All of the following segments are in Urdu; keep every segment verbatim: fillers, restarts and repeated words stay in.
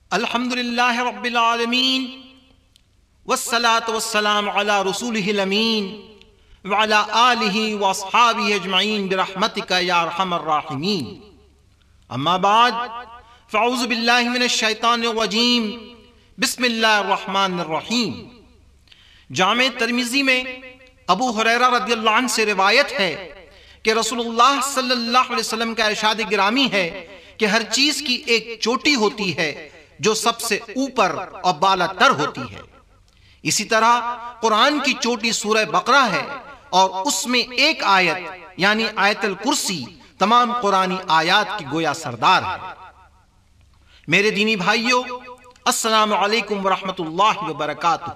الحمدللہ رب العالمین والصلاة والسلام علی رسولہ الامین وعلی آلہ واصحابہ اجمعین برحمتک یا ارحم الراحمین. اما بعد فاعوذ باللہ من الشیطان الرجیم بسم اللہ الرحمن الرحیم. جامع ترمذی میں ابو ہریرہ رضی اللہ عنہ سے روایت ہے کہ رسول اللہ صلی اللہ علیہ وسلم کا ارشاد گرامی ہے کہ ہر چیز کی ایک چوٹی ہوتی ہے جو سب سے اوپر اور بالا تر ہوتی ہے. اسی طرح قرآن کی چوٹی سورہ بقرہ ہے اور اس میں ایک آیت یعنی آیت الکرسی تمام قرآنی آیات کی گویا سردار ہے. میرے دینی بھائیوں، السلام علیکم ورحمۃ اللہ وبرکاتہ.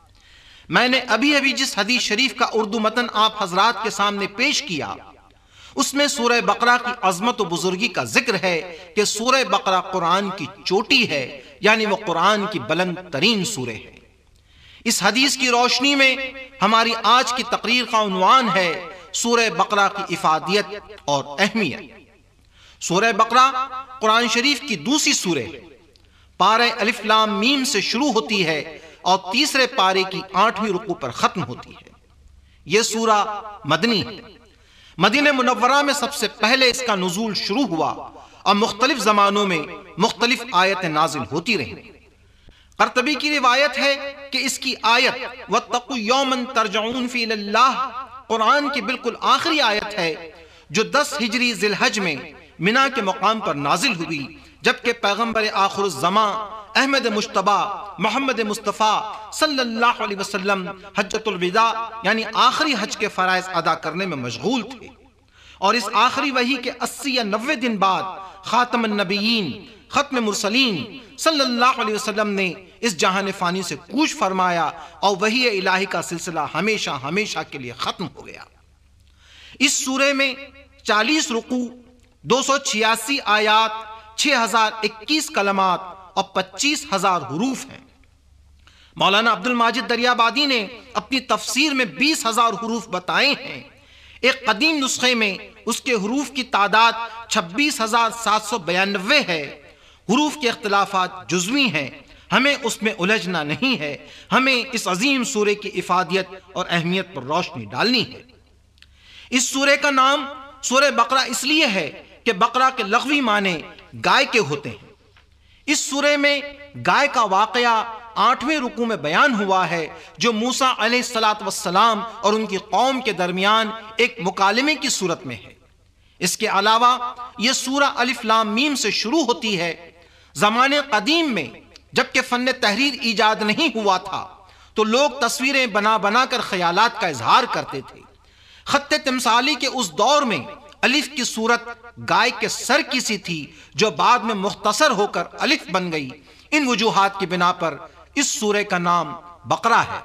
میں نے ابھی ابھی جس حدیث شریف کا اردو متن آپ حضرات کے سامنے پیش کیا اس میں سورہ بقرہ کی عظمت و بزرگی کا ذکر ہے کہ سورہ بقرہ قرآن کی چوٹی ہے، یعنی وہ قرآن کی بلند ترین سورہ ہے. اس حدیث کی روشنی میں ہماری آج کی تقریر کا عنوان ہے سورہ بقرہ کی افادیت اور اہمیت. سورہ بقرہ قرآن شریف کی دوسری سورہ ہے. پارہ الف لام میم سے شروع ہوتی ہے اور تیسرے پارے کی آٹھویں رکوع پر ختم ہوتی ہے. یہ سورہ مدنی ہے. مدینہ منورہ میں سب سے پہلے اس کا نزول شروع ہوا اور مختلف زمانوں میں مختلف آیتیں نازل ہوتی رہیں. قرطبی کی روایت ہے کہ اس کی آیت وَاتَّقُوا يَوْمًا تَرْجَعُونَ فِيهِ إِلَى اللَّهِ قرآن کی بالکل آخری آیت ہے جو دس ہجری ذی الحج میں منا کے مقام پر نازل ہوئی، جبکہ پیغمبر آخر الزمان احمد مجتبی محمد مصطفیٰ صلی اللہ علیہ وسلم حجۃ الوداع یعنی آخری حج کے فرائض ادا کرنے میں مشغول تھے، اور اس آخری وحی کے اسی یا نوے دن بعد خاتم النبیین ختم مرسلین صلی اللہ علیہ وسلم نے اس جہان فانی سے کوچ فرمایا اور وحی الہی کا سلسلہ ہمیشہ ہمیشہ کے لیے ختم ہو گیا. اس سورہ میں چالیس رکوع، دو سو چھیاسی آیات، چھ ہزار اکیس کلمات اور پچیس ہزار حروف ہیں. مولانا عبد الماجد دریابادی نے اپنی تفسیر میں بیس ہزار حروف بتائے ہیں. ایک قدیم نسخے میں اس کے حروف کی تعداد چھبیس ہزار سات سو بیانوے ہے. حروف کے اختلافات جزوی ہیں، ہمیں اس میں الجھنا نہیں ہے. ہمیں اس عظیم سورہ کی افادیت اور اہمیت پر روشنی ڈالنی ہے. اس سورہ کا نام سورہ بقرہ اس لیے ہے کہ بقرہ کے لغوی معنی گائے کے ہوتے ہیں. اس سورہ میں گائے کا واقعہ آٹھویں رکوع میں بیان ہوا ہے جو موسیٰ علیہ الصلاۃ والسلام اور ان کی قوم کے درمیان ایک مکالمے کی صورت میں ہے. اس کے علاوہ یہ سورہ الف لام میم سے شروع ہوتی ہے. زمانے قدیم میں جبکہ فن تحریر ایجاد نہیں ہوا تھا تو لوگ تصویریں بنا بنا کر خیالات کا اظہار کرتے تھے. خط تمثالی کے اس دور میں الف کی صورت گائے کے سر کی سی تھی جو بعد میں مختصر ہو کر الف بن گئی. ان وجوہات کی بنا پر اس سورہ کا نام بقرہ ہے.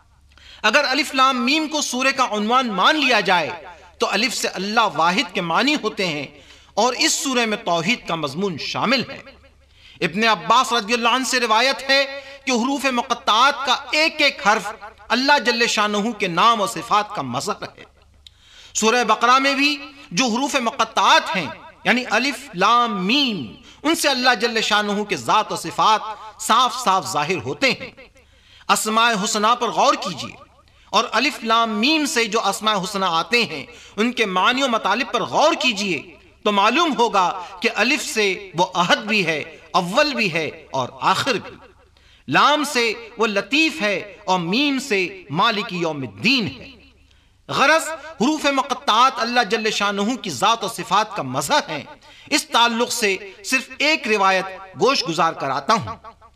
اگر الف لام میم کو سورہ کا عنوان مان لیا جائے تو الف سے اللہ واحد کے معنی ہوتے ہیں اور اس سورہ میں توحید کا مضمون شامل ہے. ابن عباس رضی اللہ عنہ سے روایت ہے کہ حروف مقطعات کا ایک ایک حرف اللہ جل شانہ کے نام و صفات کا مظہر ہے. سورہ بقرہ میں بھی جو حروف مقطعات ہیں یعنی الف لام میم، ان سے اللہ جل شانہ کے ذات و صفات صاف صاف ظاہر ہوتے ہیں. اسماء حسنہ پر غور کیجئے اور الف لام میم سے جو اسماء حسنہ آتے ہیں ان کے معنی و مطالب پر غور کیجئے تو معلوم ہوگا کہ الف سے وہ احد بھی ہے، اول بھی ہے اور آخر بھی. لام سے وہ لطیف ہے اور میم سے مالک یوم الدین ہے. غرض حروف مقطعات اللہ جل شانہ کی ذات و صفات کا مظہر ہیں. اس تعلق سے صرف ایک روایت گوش گزار کراتا ہوں.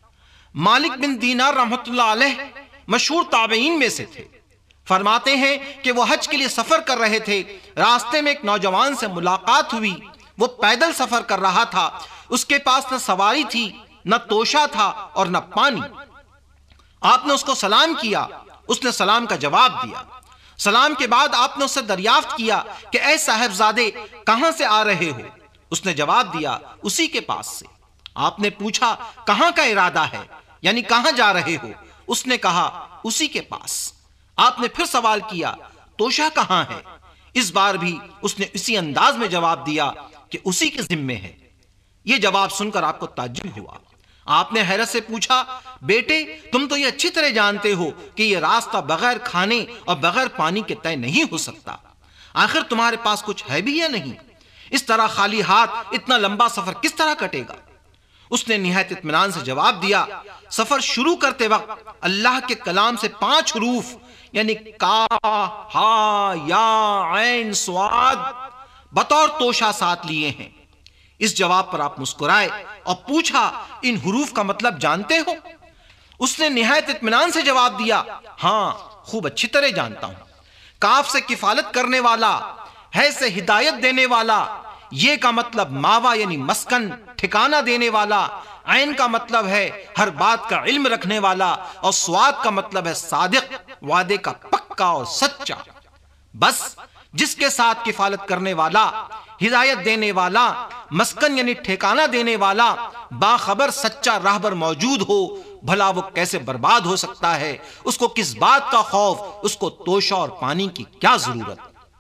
مالک بن دینار رحمۃ اللہ علیہ مشہور تابعین میں سے تھے. فرماتے ہیں کہ وہ حج کے لیے سفر کر رہے تھے. راستے میں ایک نوجوان سے ملاقات ہوئی. وہ پیدل سفر کر رہا تھا. اس کے پاس نہ سواری تھی، نہ توشہ تھا اور نہ پانی. آپ نے اس کو سلام کیا. اس نے سلام کا جواب دیا. سلام کے بعد آپ نے اس سے دریافت کیا کہ اے صاحبزادے کہاں سے آ رہے ہو؟ اس نے جواب دیا اسی کے پاس سے. آپ نے پوچھا کہاں کا ارادہ ہے، یعنی کہاں جا رہے ہو؟ اس نے کہا اسی کے پاس. آپ نے پھر سوال کیا توشہ کہاں ہے؟ اس بار بھی اس نے اسی انداز میں جواب دیا کہ اسی کے ذمے ہے. یہ جواب سن کر آپ کو تعجب ہوا. آپ نے حیرت سے پوچھا، بیٹے تم تو یہ اچھی طرح جانتے ہو کہ یہ راستہ بغیر کھانے اور بغیر پانی کے طے نہیں ہو سکتا، آخر تمہارے پاس کچھ ہے بھی یا نہیں؟ اس طرح خالی ہاتھ اتنا لمبا سفر کس طرح کٹے گا؟ اس نے نہایت اطمینان سے جواب دیا، سفر شروع کرتے وقت اللہ کے کلام سے پانچ حروف یعنی کا، ہا، یا، عین، صاد بطور توشہ ساتھ لیے ہیں۔ اس جواب پر آپ مسکرائے اور پوچھا، ان حروف کا مطلب جانتے ہو؟ اس نے نہایت اطمینان سے جواب دیا، ہاں خوب اچھی طرح جانتا ہوں۔ کاف سے کفالت کرنے والا، ہے سے ہدایت دینے والا، یہ کا مطلب ماوا یعنی مسکن، ٹھکانہ دینے والا، عین کا مطلب ہے ہر بات کا علم رکھنے والا، اور سواد کا مطلب ہے صادق، وعدے کا پکا اور سچا۔ بس جس کے ساتھ کفالت کرنے والا، ہدایت دینے والا، مسکن یعنی ٹھکانہ دینے والا، باخبر سچا راہبر موجود ہو، بھلا وہ کیسے برباد ہو سکتا ہے؟ اس کو کس بات کا خوف؟ اس کو توشہ اور پانی کی کیا ضرورت؟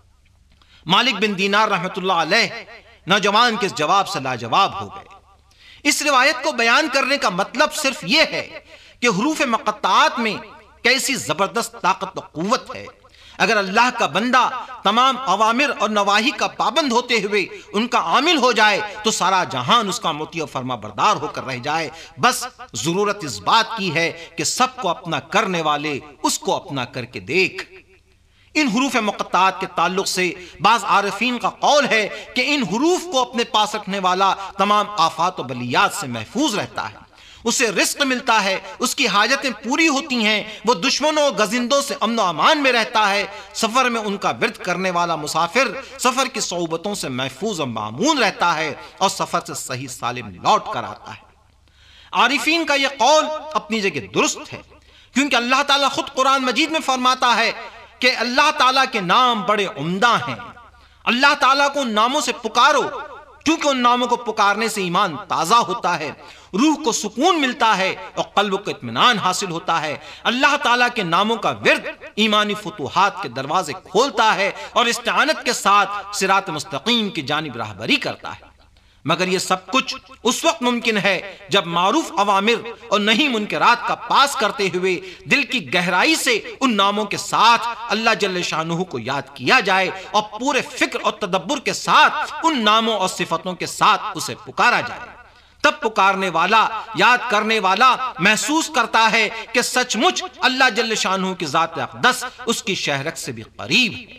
مالک بن دینار رحمت اللہ علیہ نوجوان کے اس جواب سے لاجواب ہو گئے۔ اس روایت کو بیان کرنے کا مطلب صرف یہ ہے کہ حروف مقطعات میں کیسی زبردست طاقت و قوت ہے۔ اگر اللہ کا بندہ تمام اوامر اور نواہی کا پابند ہوتے ہوئے ان کا عامل ہو جائے تو سارا جہان اس کا مطیع و فرما بردار ہو کر رہ جائے۔ بس ضرورت اس بات کی ہے کہ سب کو اپنا کرنے والے اس کو اپنا کر کے دیکھ۔ ان حروف مقطعات کے تعلق سے بعض عارفین کا قول ہے کہ ان حروف کو اپنے پاس رکھنے والا تمام آفات و بلیات سے محفوظ رہتا ہے، اسے رزق ملتا ہے، اس کی حاجتیں پوری ہوتی ہیں، وہ دشمنوں و گزندوں سے امن و امان میں رہتا ہے۔ سفر میں ان کا ورد کرنے والا مسافر سفر کی صعوبتوں سے محفوظ و معمون رہتا ہے اور سفر سے صحیح سالم لوٹ کر آتا ہے۔ عارفین کا یہ قول اپنی جگہ درست ہے، کیونکہ اللہ تعالیٰ خود قرآن مجید میں فرماتا ہے کہ اللہ تعالیٰ کے نام بڑے عمدہ ہیں، اللہ تعالیٰ کو ان ناموں سے پکارو، کیونکہ ان ناموں کو پکارنے سے ایمان تازہ ہوتا ہے، روح کو سکون ملتا ہے اور قلب کو اطمینان حاصل ہوتا ہے۔ اللہ تعالیٰ کے ناموں کا ورد ایمانی فتوحات کے دروازے کھولتا ہے اور استعانت کے ساتھ صراط مستقیم کی جانب راہبری کرتا ہے۔ مگر یہ سب کچھ اس وقت ممکن ہے جب معروف اوامر اور نہیں منکرات کا پاس کرتے ہوئے دل کی گہرائی سے ان ناموں کے ساتھ اللہ جل شانہ کو یاد کیا جائے اور پورے فکر اور تدبر کے ساتھ ان ناموں اور صفتوں کے ساتھ اسے پکارا جائے۔ تب پکارنے والا، یاد کرنے والا محسوس کرتا ہے کہ سچ مچ اللہ جل شانہ کی ذات اقدس اس کی شہرت سے بھی قریب ہے۔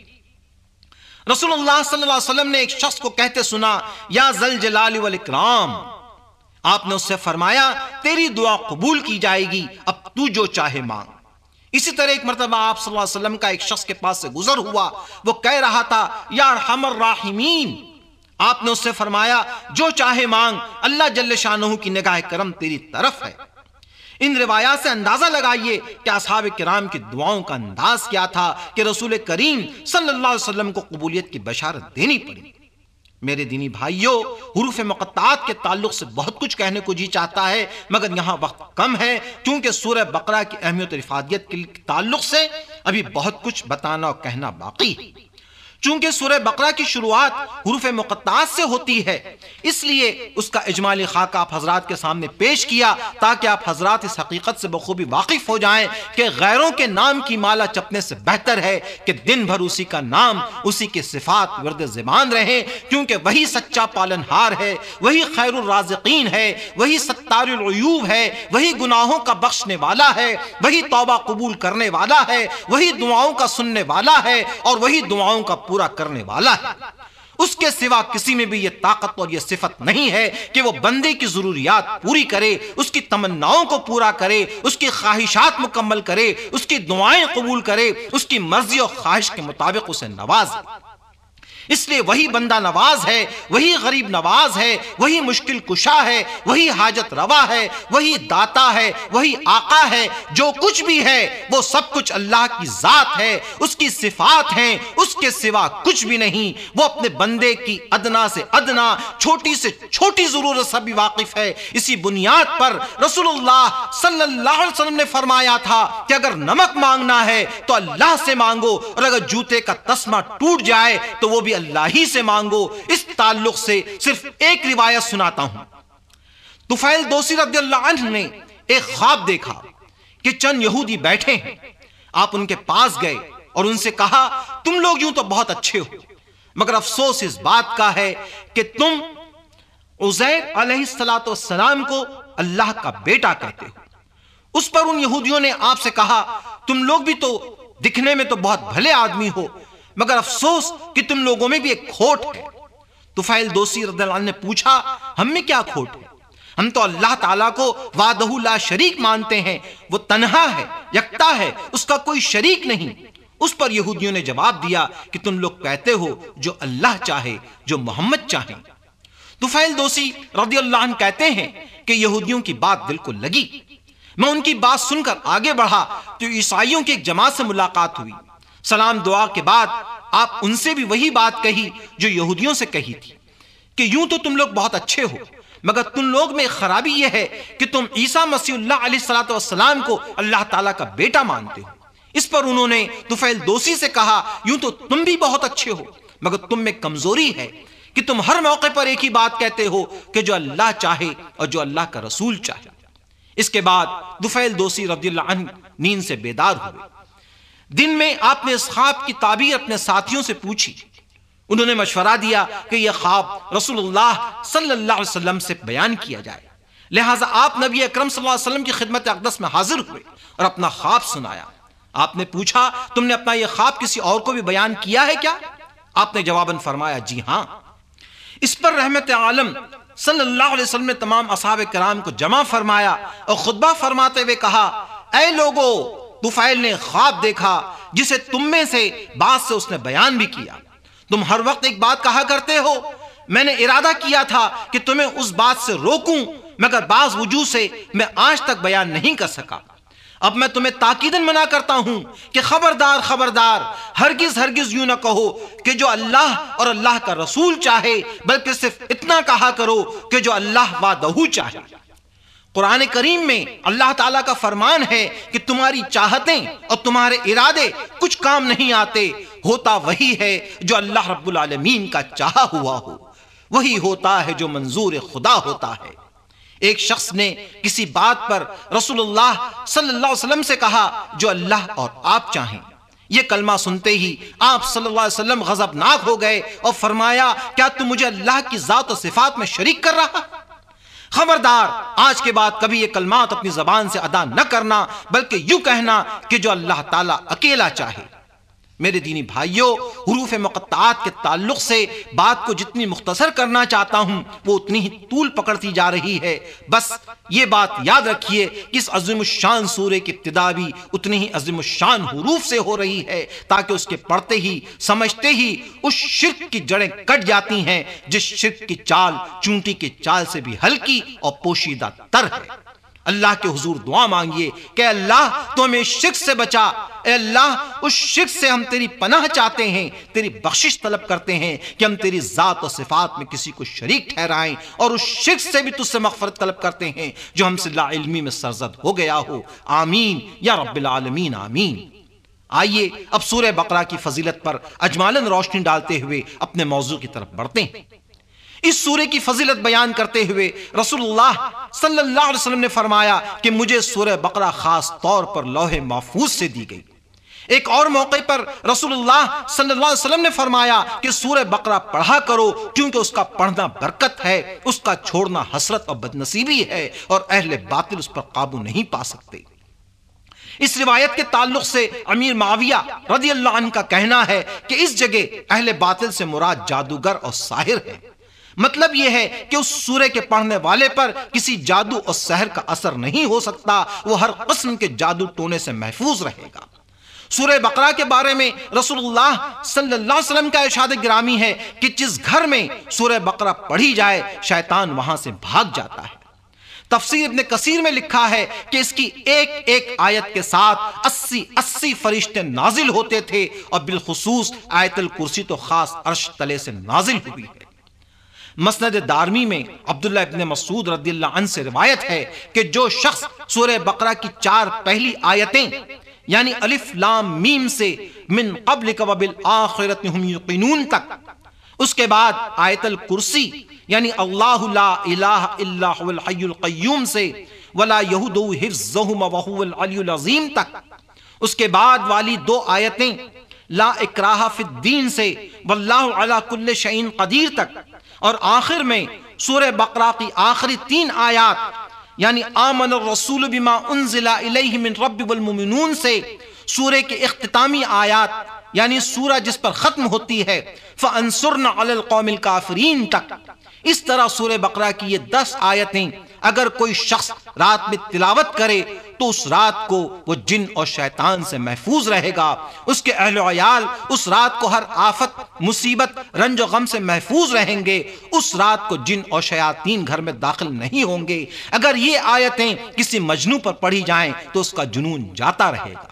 رسول اللہ صلی اللہ علیہ وسلم نے ایک شخص کو کہتے سنا، یا ذل جلال والاکرام۔ آپ نے اس سے فرمایا، تیری دعا قبول کی جائے گی، اب تو جو چاہے مانگ۔ اسی طرح ایک مرتبہ آپ صلی اللہ علیہ وسلم کا ایک شخص کے پاس سے گزر ہوا، وہ کہہ رہا تھا، یا ارحم الراحمین۔ آپ نے اس سے فرمایا، جو چاہے مانگ، اللہ جل شانہ کی نگاہ کرم تیری طرف ہے۔ ان روایات سے اندازہ لگائیے کہ اصحاب کرام کی دعاؤں کا انداز کیا تھا کہ رسول کریم صلی اللہ علیہ وسلم کو قبولیت کی بشارت دینی پڑی۔ میرے دینی بھائیوں، حروف مقطعات کے تعلق سے بہت کچھ کہنے کو جی چاہتا ہے، مگر یہاں وقت کم ہے، کیونکہ سورہ بقرہ کی اہمیت اور افادیت کے تعلق سے ابھی بہت کچھ بتانا اور کہنا باقی ہے۔ چونکہ سورہ بقرہ کی شروعات حروف مقطعات سے ہوتی ہے، اس لیے اس کا اجمالی خاکہ آپ حضرات کے سامنے پیش کیا تاکہ آپ حضرات اس حقیقت سے بخوبی واقف ہو جائیں کہ غیروں کے نام کی مالا چپنے سے بہتر ہے کہ دن بھر اسی کا نام، اسی کی صفات ورد زبان رہیں، کیونکہ وہی سچا پالنہار ہے، وہی خیر الرازقین ہے، وہی ستار العیوب ہے، وہی گناہوں کا بخشنے والا ہے، وہی توبہ قبول کرنے والا ہے، وہی دعاؤں کا سننے والا ہے اور وہی دعاؤں کا پورا کرنے والا ہے۔ اس کے سوا کسی میں بھی یہ طاقت اور یہ صفت نہیں ہے کہ وہ بندے کی ضروریات پوری کرے، اس کی تمناؤں کو پورا کرے، اس کی خواہشات مکمل کرے، اس کی دعائیں قبول کرے، اس کی مرضی اور خواہش کے مطابق اسے نوازے۔ اس لیے وہی بندہ نواز ہے، وہی غریب نواز ہے، وہی مشکل کشا ہے، وہی حاجت روا ہے، وہی داتا ہے، وہی آقا ہے۔ جو کچھ بھی ہے وہ سب کچھ اللہ کی ذات ہے، اس کی صفات ہیں، اس کے سوا کچھ بھی نہیں۔ وہ اپنے بندے کی ادنا سے ادنا، چھوٹی سے چھوٹی ضرورت سے بھی واقف ہے۔ اسی بنیاد پر رسول اللہ صلی اللہ علیہ وسلم نے فرمایا تھا کہ اگر نمک مانگنا ہے تو اللہ سے مانگو، اور اگر جوتے کا تسمہ ٹوٹ جائے تو وہ بھی اللہ ہی سے مانگو۔ اس تعلق سے صرف ایک روایت سناتا ہوں۔ طفیل دوسی رضی اللہ عنہ نے ایک خواب دیکھا کہ چند یہودی بیٹھے ہیں. آپ ان کے پاس گئے اور ان سے کہا تم لوگ یوں تو بہت اچھے ہو، مگر افسوس اس بات کا ہے کہ تم عزیر علیہ الصلوۃ والسلام کو اللہ کا بیٹا کہتے ہو. اس پر ان یہودیوں نے آپ سے کہا تم لوگ بھی تو دکھنے میں تو بہت بھلے آدمی ہو، مگر افسوس کہ تم لوگوں میں بھی ایک کھوٹ ہے. طفیل دوسی رضی اللہ عنہ نے پوچھا ہم میں کیا کھوٹ ہے؟ ہم تو اللہ تعالیٰ کو وحدہ لا شریک مانتے ہیں، وہ تنہا ہے، یکتا ہے، اس کا کوئی شریک نہیں. اس پر یہودیوں نے جواب دیا کہ تم لوگ کہتے ہو جو اللہ چاہے، جو محمد چاہیں. طفیل دوسی رضی اللہ عنہ کہتے ہیں کہ یہودیوں کی بات دل کو لگی. میں ان کی بات سن کر آگے بڑھا تو عیسائیوں کی ایک جماعت سے ملاقات ہوئی. سلام دعا کے بعد آپ ان سے بھی وہی بات کہی جو یہودیوں سے کہی تھی کہ یوں تو تم لوگ بہت اچھے ہو، مگر تم لوگ میں خرابی یہ ہے کہ تم عیسیٰ مسیح اللہ علیہ الصلوۃ والسلام کو اللہ تعالیٰ کا بیٹا مانتے ہو. اس پر انہوں نے طفیل دوسی سے کہا یوں تو تم بھی بہت اچھے ہو، مگر تم میں کمزوری ہے کہ تم ہر موقع پر ایک ہی بات کہتے ہو کہ جو اللہ چاہے اور جو اللہ کا رسول چاہے. اس کے بعد طفیل دوسی رضی اللہ عنہ نیند سے بیدار ہوئے. دن میں آپ نے اس خواب کی تعبیر اپنے ساتھیوں سے پوچھی. انہوں نے مشورہ دیا کہ یہ خواب رسول اللہ صلی اللہ علیہ وسلم سے بیان کیا جائے. لہٰذا آپ نبی اکرم صلی اللہ علیہ وسلم کی خدمت اقدس میں حاضر ہوئے اور اپنا خواب سنایا. آپ نے پوچھا تم نے اپنا یہ خواب کسی اور کو بھی بیان کیا ہے کیا؟ آپ نے جواباً فرمایا جی ہاں. اس پر رحمت عالم صلی اللہ علیہ وسلم نے تمام اصحاب کرام کو جمع فرمایا اور خطبہ فرماتے ہوئے کہا اے لوگو، طفیل نے خواب دیکھا جسے تم میں سے بعض سے اس نے بیان بھی کیا. تم ہر وقت ایک بات کہا کرتے ہو، میں نے ارادہ کیا تھا کہ تمہیں اس بات سے روکوں، مگر بعض وجوہ سے میں آج تک بیان نہیں کر سکا. اب میں تمہیں تاکیداً منع کرتا ہوں کہ خبردار خبردار ہرگز ہرگز یوں نہ کہو کہ جو اللہ اور اللہ کا رسول چاہے، بلکہ صرف اتنا کہا کرو کہ جو اللہ وحدہ چاہے. قرآن کریم میں اللہ تعالیٰ کا فرمان ہے کہ تمہاری چاہتیں اور تمہارے ارادے کچھ کام نہیں آتے، ہوتا وہی ہے جو اللہ رب العالمین کا چاہا ہوا ہو، وہی ہوتا ہے جو منظور خدا ہوتا ہے. ایک شخص نے کسی بات پر رسول اللہ صلی اللہ علیہ وسلم سے کہا جو اللہ اور آپ چاہیں. یہ کلمہ سنتے ہی آپ صلی اللہ علیہ وسلم غضبناک ہو گئے اور فرمایا کیا تم مجھے اللہ کی ذات و صفات میں شریک کر رہا؟ خبردار، آج کے بعد کبھی یہ کلمات اپنی زبان سے ادا نہ کرنا، بلکہ یوں کہنا کہ جو اللہ تعالیٰ اکیلا چاہے. میرے دینی بھائیوں، حروف مقطعات کے تعلق سے بات کو جتنی مختصر کرنا چاہتا ہوں وہ اتنی ہی طول پکڑتی جا رہی ہے. بس یہ بات یاد رکھیے کہ اس عظیم الشان سورہ کی ابتدا بھی اتنی ہی عظیم الشان حروف سے ہو رہی ہے تاکہ اس کے پڑھتے ہی سمجھتے ہی اس شرک کی جڑیں کٹ جاتی ہیں جس شرک کی چال چونٹی کی چال سے بھی ہلکی اور پوشیدہ تر ہے. اللہ کے حضور دعا مانگیے کہ اللہ تو ہمیں شرک سے بچا. اے اللہ، اس شرک سے ہم تیری پناہ چاہتے ہیں، تیری بخشش طلب کرتے ہیں کہ ہم تیری ذات و صفات میں کسی کو شریک ٹھہرائیں، اور اس شرک سے بھی تجھ سے مغفرت طلب کرتے ہیں جو ہم سے لا علمی میں سرزد ہو گیا ہو. آمین یا رب العالمین آمین. آئیے اب سورہ بقرہ کی فضیلت پر اجمالاً روشنی ڈالتے ہوئے اپنے موضوع کی طرف بڑھتے ہیں. اس سورہ کی فضیلت بیان کرتے ہوئے رسول اللہ صلی اللہ علیہ وسلم نے فرمایا کہ مجھے سورہ بقرہ خاص طور پر لوح محفوظ سے دی گئی. ایک اور موقع پر رسول اللہ صلی اللہ علیہ وسلم نے فرمایا کہ سورہ بقرہ پڑھا کرو کیونکہ اس کا پڑھنا برکت ہے، اس کا چھوڑنا حسرت اور بدنصیبی ہے، اور اہل باطل اس پر قابو نہیں پا سکتے. اس روایت کے تعلق سے امیر معاویہ رضی اللہ عنہ کا کہنا ہے کہ اس جگہ اہل باطل سے مراد جادوگر اور ساحر ہے. مطلب یہ ہے کہ اس سورہ کے پڑھنے والے پر کسی جادو اور سحر کا اثر نہیں ہو سکتا، وہ ہر قسم کے جادو ٹونے سے محفوظ رہے گا. سورہ بقرہ کے بارے میں رسول اللہ صلی اللہ علیہ وسلم کا ارشاد گرامی ہے کہ جس گھر میں سورہ بقرہ پڑھی جائے شیطان وہاں سے بھاگ جاتا ہے. تفسیر ابن کثیر میں لکھا ہے کہ اس کی ایک ایک آیت کے ساتھ اسی اسی فرشتے نازل ہوتے تھے، اور بالخصوص آیت الکرسی تو خاص عرش تلے سے نازل ہوئی ہے. مسند دارمی میں عبداللہ ابن مسعود رضی اللہ عنہ سے روایت ہے کہ جو شخص سورہ بقرہ کی چار پہلی آیتیں یعنی الف لام میم سے من قبل وبالآخرۃ ہم یوقنون تک اس کے بعد آیت الکرسی یعنی اللہ لا الہ الا هو الحی القیوم سے ولا یہودو حفظہما وہو العلی العظیم تک، اس کے بعد والی دو آیتیں لا اکراہ فی الدین سے واللہ علی کل شیء قدیر تک، اور آخر میں سورہ بقرہ کی آخری تین آیات یعنی آمن الرسول بما انزل الیہ من رب والمؤمنون سے سورہ کے اختتامی آیات یعنی سورہ جس پر ختم ہوتی ہے فَأَنصُرْنَا عَلَى الْقَوْمِ الْكَافِرِينَ تک، اس طرح سورہ بقرہ کی یہ دس آیتیں اگر کوئی شخص رات میں تلاوت کرے تو اس رات کو وہ جن اور شیطان سے محفوظ رہے گا، اس کے اہل و عیال اس رات کو ہر آفت مصیبت رنج و غم سے محفوظ رہیں گے، اس رات کو جن اور شیاطین گھر میں داخل نہیں ہوں گے۔ اگر یہ آیتیں کسی مجنوں پر پڑھی جائیں تو اس کا جنون جاتا رہے گا۔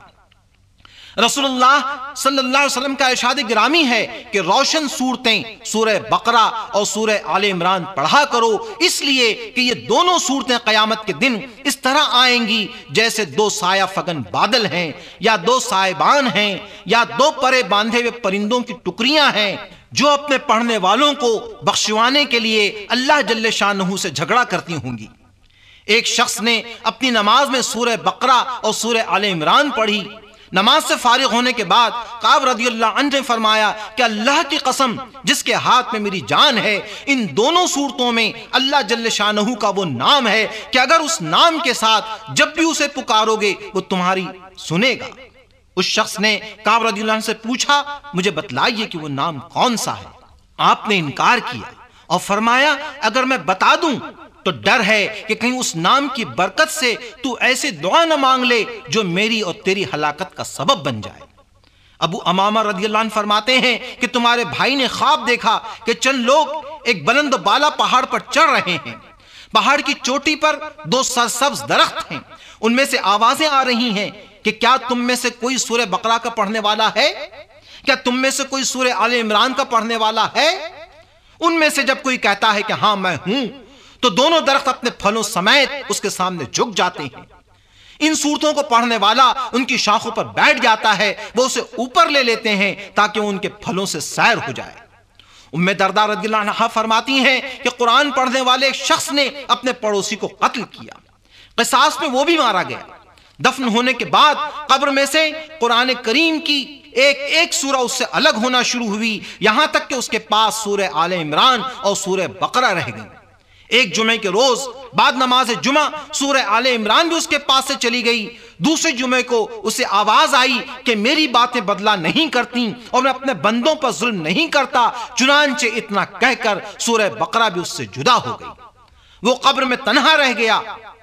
رسول اللہ صلی اللہ علیہ وسلم کا ارشاد گرامی ہے کہ روشن صورتیں سورہ بقرہ اور سورہ آل عمران پڑھا کرو، اس لیے کہ یہ دونوں صورتیں قیامت کے دن اس طرح آئیں گی جیسے دو سایہ فگن بادل ہیں، یا دو سائبان ہیں، یا دو پرے باندھے ہوئے پرندوں کی ٹکریاں ہیں جو اپنے پڑھنے والوں کو بخشوانے کے لیے اللہ جل شانہ سے جھگڑا کرتی ہوں گی۔ ایک شخص نے اپنی نماز میں سورہ بقرہ اور سورہ آل عمران پڑھی۔ نماز سے فارغ ہونے کے بعد کعب رضی اللہ عنہ نے فرمایا کہ اللہ کی قسم جس کے ہاتھ میں میری جان ہے، ان دونوں صورتوں میں اللہ جل شانہ کا وہ نام ہے کہ اگر اس نام کے ساتھ جب بھی اسے پکارو گے وہ تمہاری سنے گا۔ اس شخص نے کعب رضی اللہ عنہ سے پوچھا مجھے بتلائیے کہ وہ نام کون سا ہے؟ آپ نے انکار کیا اور فرمایا اگر میں بتا دوں تو ڈر ہے کہ کہیں اس نام کی برکت سے تو ایسے دعا نہ مانگ لے جو میری اور تیری ہلاکت کا سبب بن جائے۔ ابو امامہ رضی اللہ عنہ فرماتے ہیں کہ تمہارے بھائی نے خواب دیکھا کہ چند لوگ ایک بلند و بالا پہاڑ پر چڑھ رہے ہیں، پہاڑ کی چوٹی پر دو سرسبز درخت ہیں، ان میں سے آوازیں آ رہی ہیں کہ کیا تم میں سے کوئی سورہ بقرہ کا پڑھنے والا ہے؟ کیا تم میں سے کوئی سورہ آل عمران کا پڑھنے والا ہے؟ ان میں سے جب کوئی کہتا ہے کہ ہاں میں ہوں تو دونوں درخت اپنے پھلوں سمیت اس کے سامنے جھک جاتے ہیں۔ ان صورتوں کو پڑھنے والا ان کی شاخوں پر بیٹھ جاتا ہے، وہ اسے اوپر لے لیتے ہیں تاکہ ان کے پھلوں سے سیر ہو جائے۔ ام درداء رضی اللہ عنہا فرماتی ہیں کہ قرآن پڑھنے والے ایک شخص نے اپنے پڑوسی کو قتل کیا، قصاص میں وہ بھی مارا گیا۔ دفن ہونے کے بعد قبر میں سے قرآن کریم کی ایک ایک سورہ اس سے الگ ہونا شروع ہوئی، یہاں تک کہ اس کے پاس سورہ آل عمران اور سورہ بقرہ رہ گئی۔ ایک جمعے کے روز بعد نماز جمعہ سورہ آل عمران بھی اس کے پاس سے چلی گئی۔ دوسرے جمعے کو اسے آواز آئی کہ میری باتیں بدلہ نہیں کرتی اور میں اپنے بندوں پر ظلم نہیں کرتا، چنانچہ اتنا کہہ کر سورہ بقرہ بھی اس سے جدا ہو گئی، وہ قبر میں تنہا رہ گیا۔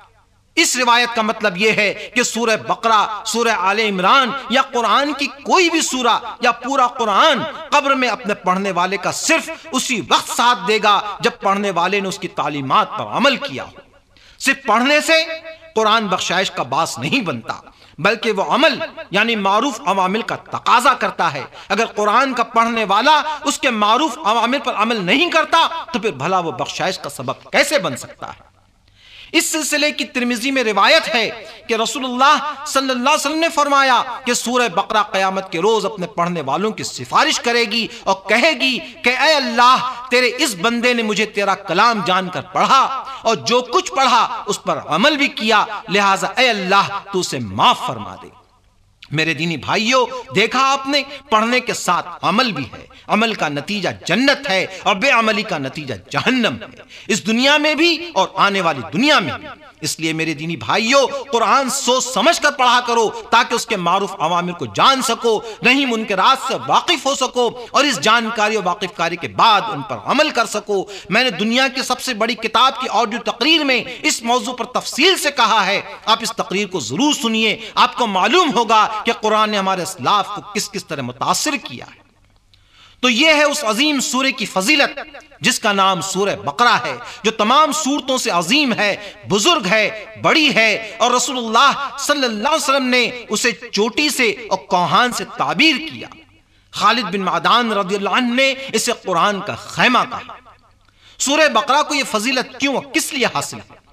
اس روایت کا مطلب یہ ہے کہ سورہ بقرہ، سورہ آل عمران یا قرآن کی کوئی بھی سورہ یا پورا قرآن قبر میں اپنے پڑھنے والے کا صرف اسی وقت ساتھ دے گا جب پڑھنے والے نے اس کی تعلیمات پر عمل کیا ہو۔ صرف پڑھنے سے قرآن بخشائش کا باعث نہیں بنتا، بلکہ وہ عمل یعنی معروف عوامل کا تقاضا کرتا ہے۔ اگر قرآن کا پڑھنے والا اس کے معروف عوامل پر عمل نہیں کرتا تو پھر بھلا وہ بخشائش کا سبب کیسے بن سکتا ہے؟ اس سلسلے کی ترمذی میں روایت ہے کہ رسول اللہ صلی اللہ علیہ وسلم نے فرمایا کہ سورہ بقرہ قیامت کے روز اپنے پڑھنے والوں کی سفارش کرے گی اور کہے گی کہ اے اللہ تیرے اس بندے نے مجھے تیرا کلام جان کر پڑھا اور جو کچھ پڑھا اس پر عمل بھی کیا، لہٰذا اے اللہ تو اسے معاف فرما دے۔ میرے دینی بھائیوں، دیکھا آپ نے پڑھنے کے ساتھ عمل بھی ہے، عمل کا نتیجہ جنت ہے اور بے عملی کا نتیجہ جہنم ہے، اس دنیا میں بھی اور آنے والی دنیا میں بھی۔ اس لیے میرے دینی بھائیوں، قرآن سوچ سمجھ کر پڑھا کرو تاکہ اس کے معروف عوامر کو جان سکو، نہیں منکرات سے واقف ہو سکو اور اس جانکاری اور واقف کاری کے بعد ان پر عمل کر سکو۔ میں نے دنیا کی سب سے بڑی کتاب کی آڈیو تقریر میں اس موضوع پر تفصیل سے کہا ہے، آپ اس تقریر کو ضرور سنیے، آپ کو معلوم ہوگا کہ قرآن نے ہمارے اسلاف کو کس کس طرح متاثر کیا ہے۔ تو یہ ہے اس عظیم سورہ کی فضیلت جس کا نام سورہ بقرہ ہے، جو تمام سورتوں سے عظیم ہے، بزرگ ہے، بڑی ہے، اور رسول اللہ صلی اللہ علیہ وسلم نے اسے چوٹی سے اور کوہان سے تعبیر کیا۔ خالد بن معدان رضی اللہ عنہ نے اسے قرآن کا خیمہ کہا۔ سورہ بقرہ کو یہ فضیلت کیوں اور کس لیے حاصل ہے؟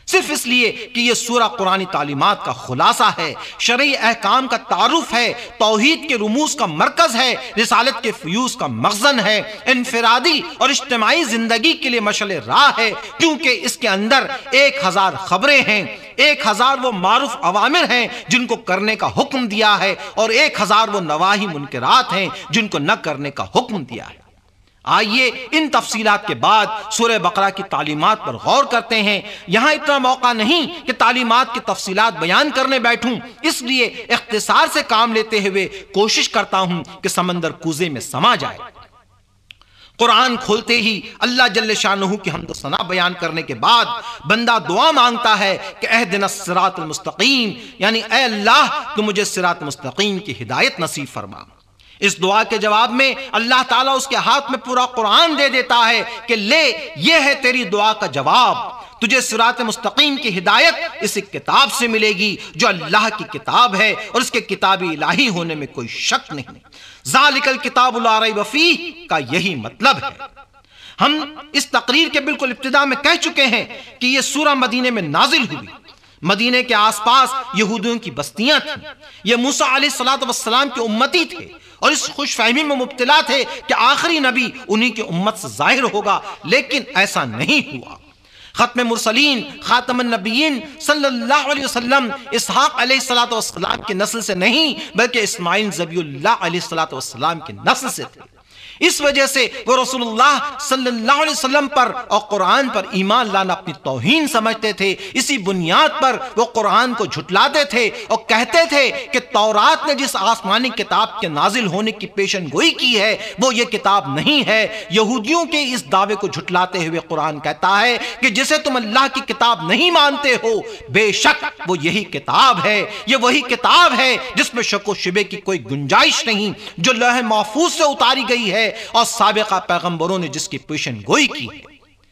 صرف اس لیے کہ یہ سورہ قرآنی تعلیمات کا خلاصہ ہے، شرعی احکام کا تعارف ہے، توحید کے رموز کا مرکز ہے، رسالت کے فیوز کا مخزن ہے، انفرادی اور اجتماعی زندگی کے لیے مشعل راہ ہے، کیونکہ اس کے اندر ایک ہزار خبریں ہیں، ایک ہزار وہ معروف اوامر ہیں جن کو کرنے کا حکم دیا ہے، اور ایک ہزار وہ نواہی منکرات ہیں جن کو نہ کرنے کا حکم دیا ہے۔ آئیے ان تفصیلات کے بعد سورہ بقرہ کی تعلیمات پر غور کرتے ہیں۔ یہاں اتنا موقع نہیں کہ تعلیمات کی تفصیلات بیان کرنے بیٹھوں، اس لیے اختصار سے کام لیتے ہوئے کوشش کرتا ہوں کہ سمندر کوزے میں سما جائے۔ قرآن کھولتے ہی اللہ جل شانہ کی حمد و ثنا بیان کرنے کے بعد بندہ دعا مانگتا ہے کہ اہدنا الصراط المستقیم، یعنی اے اللہ تو مجھے صراط مستقیم کی ہدایت نصیب فرما۔ اس دعا کے جواب میں اللہ تعالیٰ اس کے ہاتھ میں پورا قرآن دے دیتا ہے کہ لے، یہ ہے تیری دعا کا جواب، تجھے صراط مستقیم کی ہدایت اس کتاب سے ملے گی جو اللہ کی کتاب ہے، اور اس کے کتاب الہی ہونے میں کوئی شک نہیں۔ ذالک الکتاب لا ریب فیہ کا یہی مطلب ہے۔ ہم اس تقریر کے بالکل ابتدا میں کہہ چکے ہیں کہ یہ سورہ مدینے میں نازل ہوئی۔ مدینے کے آس پاس یہودیوں کی بستیاں تھیں، یہ موسیٰ علیہ السلام کے امتی تھے، اور اس خوش فہمی میں مبتلا تھے کہ آخری نبی انہی کی امت سے ظاہر ہوگا، لیکن ایسا نہیں ہوا۔ ختم مرسلین خاتم النبیین صلی اللہ علیہ وسلم اسحاق علیہ السلام کے نسل سے نہیں بلکہ اسماعیل ذبیح اللہ علیہ السلام کے نسل سے تھے۔ اس وجہ سے وہ رسول اللہ صلی اللہ علیہ وسلم پر اور قرآن پر ایمان لانا اپنی توہین سمجھتے تھے۔ اسی بنیاد پر وہ قرآن کو جھٹلاتے تھے اور کہتے تھے کہ تورات نے جس آسمانی کتاب کے نازل ہونے کی پیشن گوئی کی ہے وہ یہ کتاب نہیں ہے۔ یہودیوں کے اس دعوے کو جھٹلاتے ہوئے قرآن کہتا ہے کہ جسے تم اللہ کی کتاب نہیں مانتے ہو، بے شک وہ یہی کتاب ہے، یہ وہی کتاب ہے جس میں شک و شبے کی کوئی گنجائش نہیں، جو لوح محفوظ سے اتاری گئی ہے اور سابقہ پیغمبروں نے جس کی پیشن گوئی کی ہے۔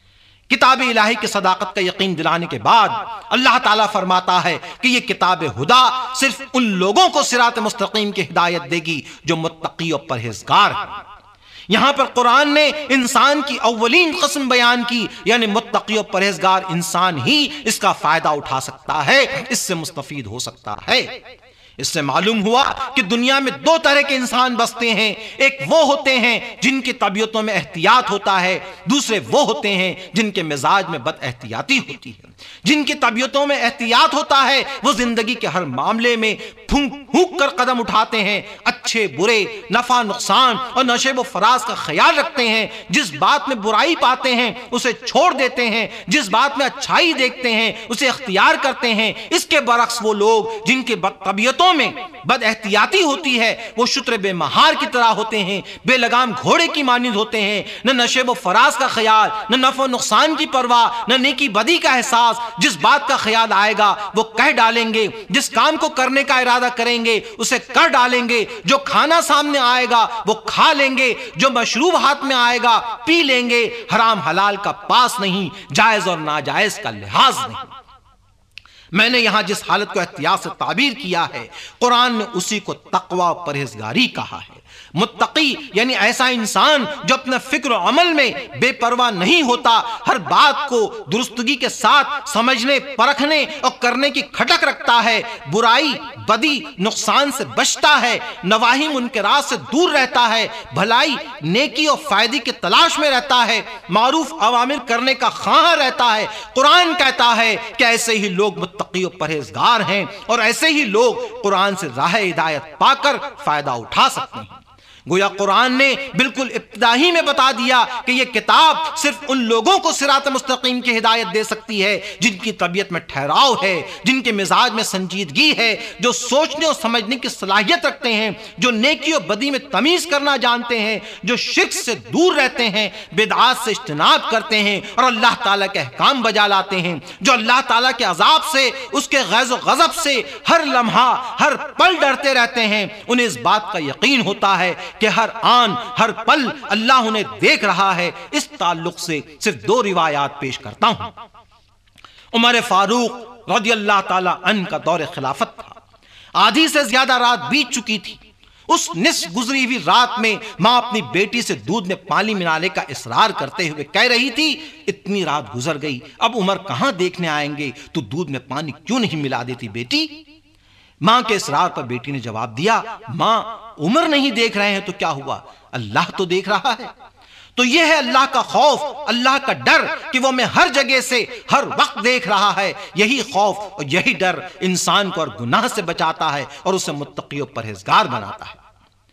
کتاب الہی کی صداقت کا یقین دلانے کے بعد اللہ تعالیٰ فرماتا ہے کہ یہ کتاب ہدا صرف ان لوگوں کو صراط مستقیم کی ہدایت دے گی جو متقی اور پرہیزگار ہیں۔ یہاں پر قرآن نے انسان کی اولین قسم بیان کی، یعنی متقی اور پرہیزگار انسان ہی اس کا فائدہ اٹھا سکتا ہے، اس سے مستفید ہو سکتا ہے۔ اس سے معلوم ہوا کہ دنیا میں دو طرح کے انسان بستے ہیں، ایک وہ ہوتے ہیں جن کی طبیعتوں میں احتیاط ہوتا ہے، دوسرے وہ ہوتے ہیں جن کے مزاج میں بد احتیاطی ہوتی ہے۔ جن کی طبیعتوں میں احتیاط ہوتا ہے وہ زندگی کے ہر معاملے میں پھونک پھونک کر قدم اٹھاتے ہیں، اچھے برے، نفع نقصان اور نشیب و فراز کا خیال رکھتے ہیں، جس بات میں برائی پاتے ہیں اسے چھوڑ دیتے ہیں، جس بات میں اچھائی دیکھتے ہیں اسے اختیار کرتے ہیں۔ اس کے برعکس وہ لوگ جن کی بد طبیعتوں میں بد احتیاطی ہوتی ہے وہ شتر بے مہار کی طرح ہوتے ہیں، بے لگام گھوڑے کی مانند ہوتے ہیں، نہ نشیب و فراز کا خیال، نہ نفع و نقصان کی پرواہ، نہ نیکی بدی کا احساس۔ جس بات کا خیال آئے گا وہ کہہ ڈالیں گے، جس کام کو کرنے کا ارادہ کریں گے اسے کر ڈالیں گے، جو کھانا سامنے آئے گا وہ کھا لیں گے، جو مشروب ہاتھ میں آئے گا پی لیں گے۔ حرام حلال کا پاس نہیں، جائز اور ناجائز کا لحاظ نہیں۔ میں نے یہاں جس حالت کو احتیاط سے تعبیر کیا ہے قرآن نے اسی کو تقوی و پرہیزگاری کہا ہے۔ متقی یعنی ایسا انسان جو اپنے فکر و عمل میں بے پرواہ نہیں ہوتا، ہر بات کو درستگی کے ساتھ سمجھنے، پرکھنے اور کرنے کی کھٹک رکھتا ہے، برائی بدی نقصان سے بچتا ہے، نواہی منکرات سے دور رہتا ہے، بھلائی نیکی اور فائدے کی تلاش میں رہتا ہے، معروف اوامر کرنے کا خواہاں رہتا ہے۔ قرآن کہتا ہے کہ ایسے ہی لوگ متقی و پرہیزگار ہیں، اور ایسے ہی لوگ قرآن سے راہ ہدایت پا کر فائدہ اٹھا سکتے ہیں۔ گویا قرآن نے بالکل ابتدا ہی میں بتا دیا کہ یہ کتاب صرف ان لوگوں کو صراط مستقیم کی ہدایت دے سکتی ہے جن کی طبیعت میں ٹھہراؤ ہے، جن کے مزاج میں سنجیدگی ہے، جو سوچنے اور سمجھنے کی صلاحیت رکھتے ہیں، جو نیکی اور بدی میں تمیز کرنا جانتے ہیں، جو شرک سے دور رہتے ہیں، بدعات سے اجتناب کرتے ہیں اور اللہ تعالیٰ کے احکام بجا لاتے ہیں، جو اللہ تعالیٰ کے عذاب سے، اس کے غیظ و غضب سے ہر لمحہ ہر پل ڈرتے رہتے ہیں۔ انہیں اس بات کا یقین ہوتا ہے کہ ہر آن ہر پل اللہ انہیں دیکھ رہا ہے۔ اس تعلق سے صرف دو روایات پیش کرتا ہوں۔ عمر فاروق رضی اللہ تعالی عنہ کا دور خلافت تھا، آدھی سے زیادہ رات بیت چکی تھی، اس نصف گزری ہوئی رات میں ماں اپنی بیٹی سے دودھ میں پانی ملانے کا اصرار کرتے ہوئے کہہ رہی تھی، اتنی رات گزر گئی، اب عمر کہاں دیکھنے آئیں گے، تو دودھ میں پانی کیوں نہیں ملا دیتی بیٹی؟ ماں کے اصرار پر بیٹی نے جواب دیا، ماں عمر نہیں دیکھ رہے ہیں تو کیا ہوا، اللہ تو دیکھ رہا ہے۔ تو یہ ہے اللہ کا خوف، اللہ کا ڈر کہ وہ میں ہر جگہ سے ہر وقت دیکھ رہا ہے۔ یہی خوف اور یہی ڈر انسان کو اور گناہ سے بچاتا ہے اور اسے متقی و پرہیزگار بناتا ہے۔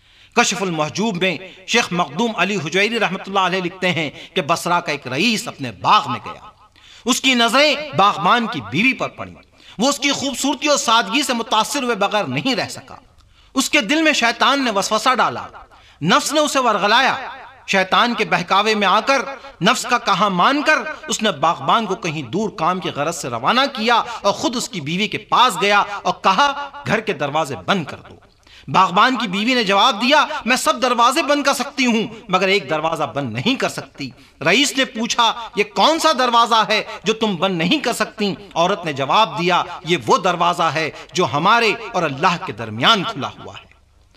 کشف المحجوب میں شیخ مخدوم علی حجویری رحمۃ اللہ علیہ لکھتے ہیں کہ بصرہ کا ایک رئیس اپنے باغ میں گیا، اس کی نظریں باغبان کی بیوی پر پڑیں، وہ اس کی خوبصورتی اور سادگی سے متاثر ہوئے بغیر نہیں رہ سکا۔ اس کے دل میں شیطان نے وسوسہ ڈالا، نفس نے اسے ورغلایا۔ شیطان کے بہکاوے میں آ کر، نفس کا کہا مان کر، اس نے باغبان کو کہیں دور کام کی غرض سے روانہ کیا اور خود اس کی بیوی کے پاس گیا اور کہا، گھر کے دروازے بند کر دو۔ باغبان کی بیوی نے جواب دیا، میں سب دروازے بند کر سکتی ہوں مگر ایک دروازہ بند نہیں کر سکتی۔ رئیس نے پوچھا، یہ کون سا دروازہ ہے جو تم بند نہیں کر سکتی؟ عورت نے جواب دیا، یہ وہ دروازہ ہے جو ہمارے اور اللہ کے درمیان کھلا ہوا ہے۔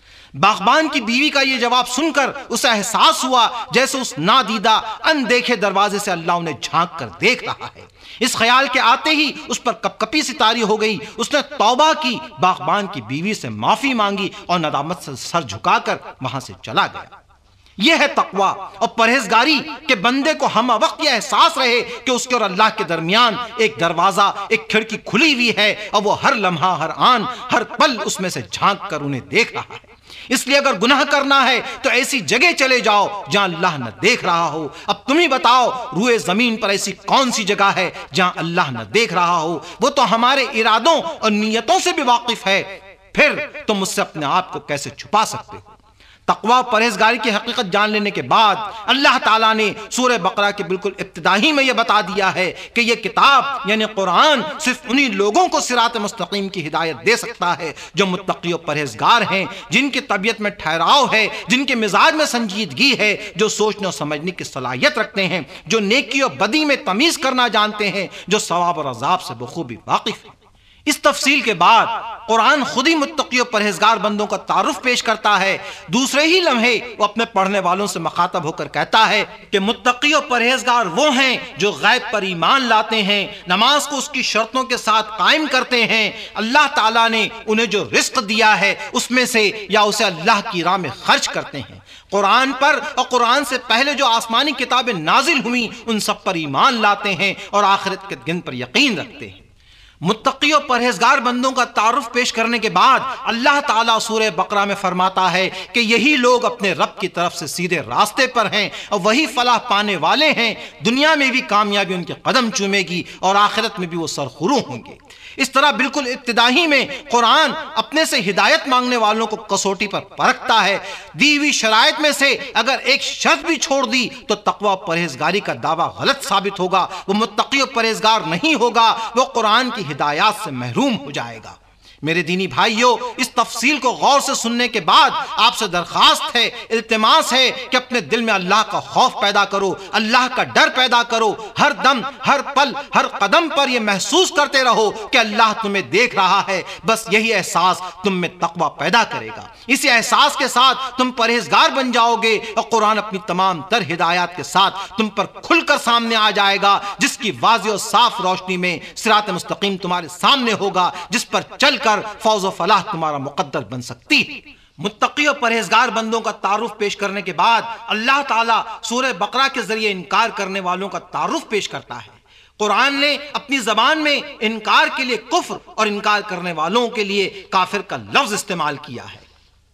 باغبان کی بیوی کا یہ جواب سن کر اسے احساس ہوا جیسے اس نادیدہ اندیکھے دروازے سے اللہ انہیں جھانک کر دیکھ رہا ہے۔ اس خیال کے آتے ہی اس پر کپ کپی سی طاری ہو گئی، اس نے توبہ کی، باغبان کی بیوی سے معافی مانگی اور ندامت سے سر جھکا کر وہاں سے چلا گیا۔ یہ ہے تقوی اور پرہیزگاری کہ بندے کو ہم وقت یہ احساس رہے کہ اس کے اور اللہ کے درمیان ایک دروازہ، ایک کھڑکی کھلی ہوئی ہے اور وہ ہر لمحہ، ہر آن، ہر پل اس میں سے جھانک کر انہیں دیکھ رہا ہے۔ اس لیے اگر گناہ کرنا ہے تو ایسی جگہ چلے جاؤ جہاں اللہ نہ دیکھ رہا ہو۔ اب تم ہی بتاؤ، روئے زمین پر ایسی کون سی جگہ ہے جہاں اللہ نہ دیکھ رہا ہو؟ وہ تو ہمارے ارادوں اور نیتوں سے بھی واقف ہے، پھر تم اس سے اپنے آپ کو کیسے چھپا سکتے ہو؟ تقوی پرہیزگاری کی حقیقت جان لینے کے بعد اللہ تعالیٰ نے سورہ بقرہ کے بالکل ابتدائی میں یہ بتا دیا ہے کہ یہ کتاب یعنی قرآن صرف انہی لوگوں کو صراط مستقیم کی ہدایت دے سکتا ہے جو متقی و پرہیزگار ہیں، جن کی طبیعت میں ٹھہراؤ ہے، جن کے مزاج میں سنجیدگی ہے، جو سوچنے اور سمجھنے کی صلاحیت رکھتے ہیں، جو نیکی اور بدی میں تمیز کرنا جانتے ہیں، جو ثواب اور عذاب سے بخوبی واقف ہیں۔ اس تفصیل کے بعد قرآن خود ہی متقی و پرہیزگار بندوں کا تعارف پیش کرتا ہے۔ دوسرے ہی لمحے وہ اپنے پڑھنے والوں سے مخاطب ہو کر کہتا ہے کہ متقی و پرہیزگار وہ ہیں جو غیب پر ایمان لاتے ہیں، نماز کو اس کی شرطوں کے ساتھ قائم کرتے ہیں، اللہ تعالیٰ نے انہیں جو رزق دیا ہے اس میں سے یا اسے اللہ کی راہ میں خرچ کرتے ہیں، قرآن پر اور قرآن سے پہلے جو آسمانی کتابیں نازل ہوئیں ان سب پر ایمان لاتے ہیں اور آخرت کے دن پر یقین رکھتے ہیں۔ متقی و پرہیزگار بندوں کا تعارف پیش کرنے کے بعد اللہ تعالیٰ سورہ بقرہ میں فرماتا ہے کہ یہی لوگ اپنے رب کی طرف سے سیدھے راستے پر ہیں اور وہی فلاح پانے والے ہیں، دنیا میں بھی کامیابی ان کے قدم چومے گی اور آخرت میں بھی وہ سرخرو ہوں گے۔ اس طرح بالکل ابتدائی میں قرآن اپنے سے ہدایت مانگنے والوں کو کسوٹی پر پرکھتا ہے۔ دی ہوئی شرائط میں سے اگر ایک شرط بھی چھوڑ دی تو تقوی و پرہیزگاری کا دعویٰ غلط ثابت ہوگا، وہ متقی و پرہیزگار نہیں ہوگا، وہ قرآن کی ہدایات سے محروم ہو جائے گا۔ میرے دینی بھائیوں، اس تفصیل کو غور سے سننے کے بعد آپ سے درخواست ہے، التماس ہے کہ اپنے دل میں اللہ کا خوف پیدا کرو، اللہ کا ڈر پیدا کرو، ہر دم، ہر پل، ہر قدم پر یہ محسوس کرتے رہو کہ اللہ تمہیں دیکھ رہا ہے۔ بس یہی احساس تم میں تقوی پیدا کرے گا۔ اسی احساس کے ساتھ تم پرہیزگار بن جاؤ گے اور قرآن اپنی تمام تر ہدایات کے ساتھ تم پر کھل کر سامنے آ جائے گا، جس کی واضح اور صاف روشنی میں صراط مستقیم تمہارے سامنے ہوگا، جس پر چل کر فوز و فلاح تمہارا مقدر بن سکتی ہے۔ متقی و پرہیزگار بندوں کا تعارف پیش کرنے کے بعد اللہ تعالیٰ سورہ بقرہ کے ذریعے انکار کرنے والوں کا تعارف پیش کرتا ہے۔ قرآن نے اپنی زبان میں انکار کے لیے کفر اور انکار کرنے والوں کے لیے کافر کا لفظ استعمال کیا ہے۔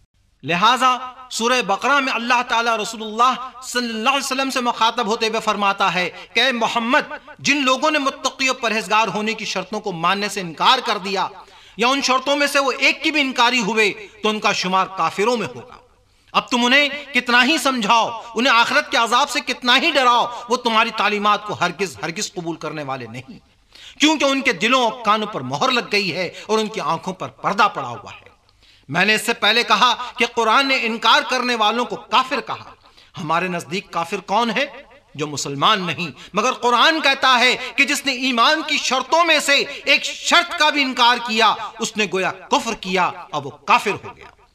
لہٰذا سورہ بقرہ میں اللہ تعالیٰ رسول اللہ صلی اللہ علیہ وسلم سے مخاطب ہوتے ہوئے فرماتا ہے کہ اے محمد، جن لوگوں نے متقی و پرہیزگار ہونے کی شرطوں کو ماننے سے انکار کر دیا یا ان شرطوں میں سے وہ ایک کی بھی انکاری ہوئے تو ان کا شمار کافروں میں ہوگا۔ اب تم انہیں کتنا ہی سمجھاؤ، انہیں آخرت کے عذاب سے کتنا ہی ڈراؤ، وہ تمہاری تعلیمات کو ہرگز ہرگز قبول کرنے والے نہیں، کیونکہ ان کے دلوں اور کانوں پر مہر لگ گئی ہے اور ان کی آنکھوں پر پردہ پڑا ہوا ہے۔ میں نے اس سے پہلے کہا کہ قرآن نے انکار کرنے والوں کو کافر کہا۔ ہمارے نزدیک کافر کون ہے؟ جو مسلمان نہیں، مگر قرآن کہتا ہے کہ جس نے ایمان کی شرطوں میں سے ایک شرط کا بھی انکار کیا اس نے گویا کفر کیا اور وہ کافر ہو گیا۔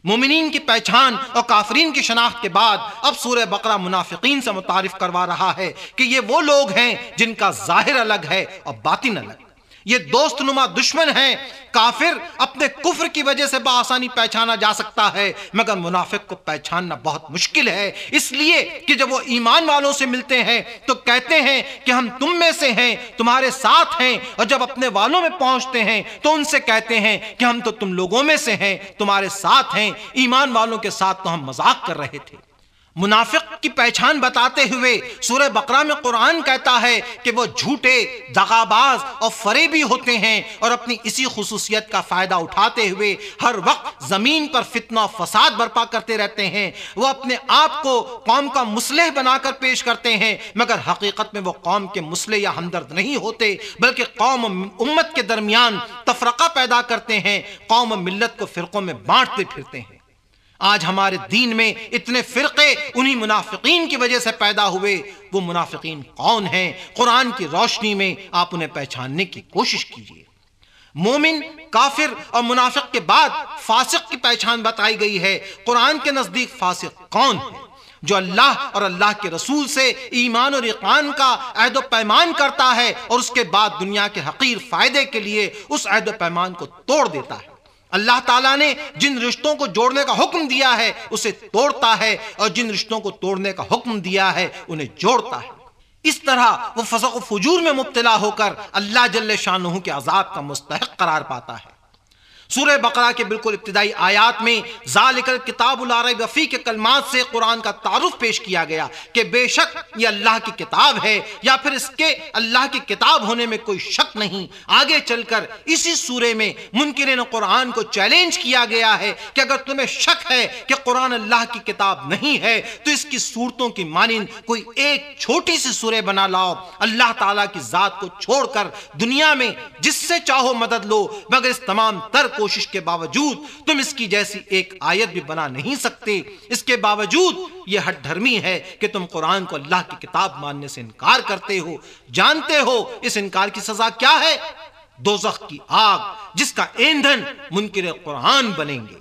مومنین کی پہچان اور کافرین کی شناخت کے بعد اب سورہ بقرہ منافقین سے متعارف کروا رہا ہے کہ یہ وہ لوگ ہیں جن کا ظاہر الگ ہے اور باطن الگ، یہ دوست نما دشمن ہیں۔ کافر اپنے کفر کی وجہ سے بآسانی پہچانا جا سکتا ہے، مگر منافق کو پہچاننا بہت مشکل ہے، اس لیے کہ جب وہ ایمان والوں سے ملتے ہیں تو کہتے ہیں کہ ہم تم میں سے ہیں، تمہارے ساتھ ہیں، اور جب اپنے والوں میں پہنچتے ہیں تو ان سے کہتے ہیں کہ ہم تو تم لوگوں میں سے ہیں، تمہارے ساتھ ہیں، ایمان والوں کے ساتھ تو ہم مذاق کر رہے تھے۔ منافق کی پہچان بتاتے ہوئے سورہ بقرہ میں قرآن کہتا ہے کہ وہ جھوٹے، دغاباز اور فریبی ہوتے ہیں، اور اپنی اسی خصوصیت کا فائدہ اٹھاتے ہوئے ہر وقت زمین پر فتنہ و فساد برپا کرتے رہتے ہیں۔ وہ اپنے آپ کو قوم کا مصلح بنا کر پیش کرتے ہیں، مگر حقیقت میں وہ قوم کے مصلح یا ہمدرد نہیں ہوتے، بلکہ قوم و امت کے درمیان تفرقہ پیدا کرتے ہیں، قوم و ملت کو فرقوں میں بانٹتے پھرتے ہیں۔ آج ہمارے دین میں اتنے فرقے انہی منافقین کی وجہ سے پیدا ہوئے۔ وہ منافقین کون ہیں؟ قرآن کی روشنی میں آپ انہیں پہچاننے کی کوشش کیجیے۔ مومن، کافر اور منافق کے بعد فاسق کی پہچان بتائی گئی ہے۔ قرآن کے نزدیک فاسق کون ہے؟ جو اللہ اور اللہ کے رسول سے ایمان اور اقرار کا عہد و پیمان کرتا ہے اور اس کے بعد دنیا کے حقیر فائدے کے لیے اس عہد و پیمان کو توڑ دیتا ہے۔ اللہ تعالیٰ نے جن رشتوں کو جوڑنے کا حکم دیا ہے اسے توڑتا ہے، اور جن رشتوں کو توڑنے کا حکم دیا ہے انہیں جوڑتا ہے۔ اس طرح وہ فسق و فجور میں مبتلا ہو کر اللہ جل شانہ کے عذاب کا مستحق قرار پاتا ہے۔ سورہ بقرہ کے بالکل ابتدائی آیات میں ذالک الکتاب لا ریب فیہ کے کلمات سے قرآن کا تعارف پیش کیا گیا کہ بے شک یہ اللہ کی کتاب ہے، یا پھر اس کے اللہ کی کتاب ہونے میں کوئی شک نہیں۔ آگے چل کر اسی سورے میں منکرین قرآن کو چیلنج کیا گیا ہے کہ اگر تمہیں شک ہے کہ قرآن اللہ کی کتاب نہیں ہے تو اس کی صورتوں کی مانند کوئی ایک چھوٹی سی سورہ بنا لاؤ۔ اللہ تعالیٰ کی ذات کو چھوڑ کر دنیا میں جس سے چاہو مدد لو، مگر اس تمام تر کوشش کے باوجود تم اس کی جیسی ایک آیت بھی بنا نہیں سکتے۔ اس کے باوجود یہ ہٹ دھرمی ہے کہ تم قرآن کو اللہ کی کتاب ماننے سے انکار کرتے ہو۔ جانتے ہو اس انکار کی سزا کیا ہے؟ دوزخ کی آگ، جس کا ایندھن منکر قرآن بنیں گے۔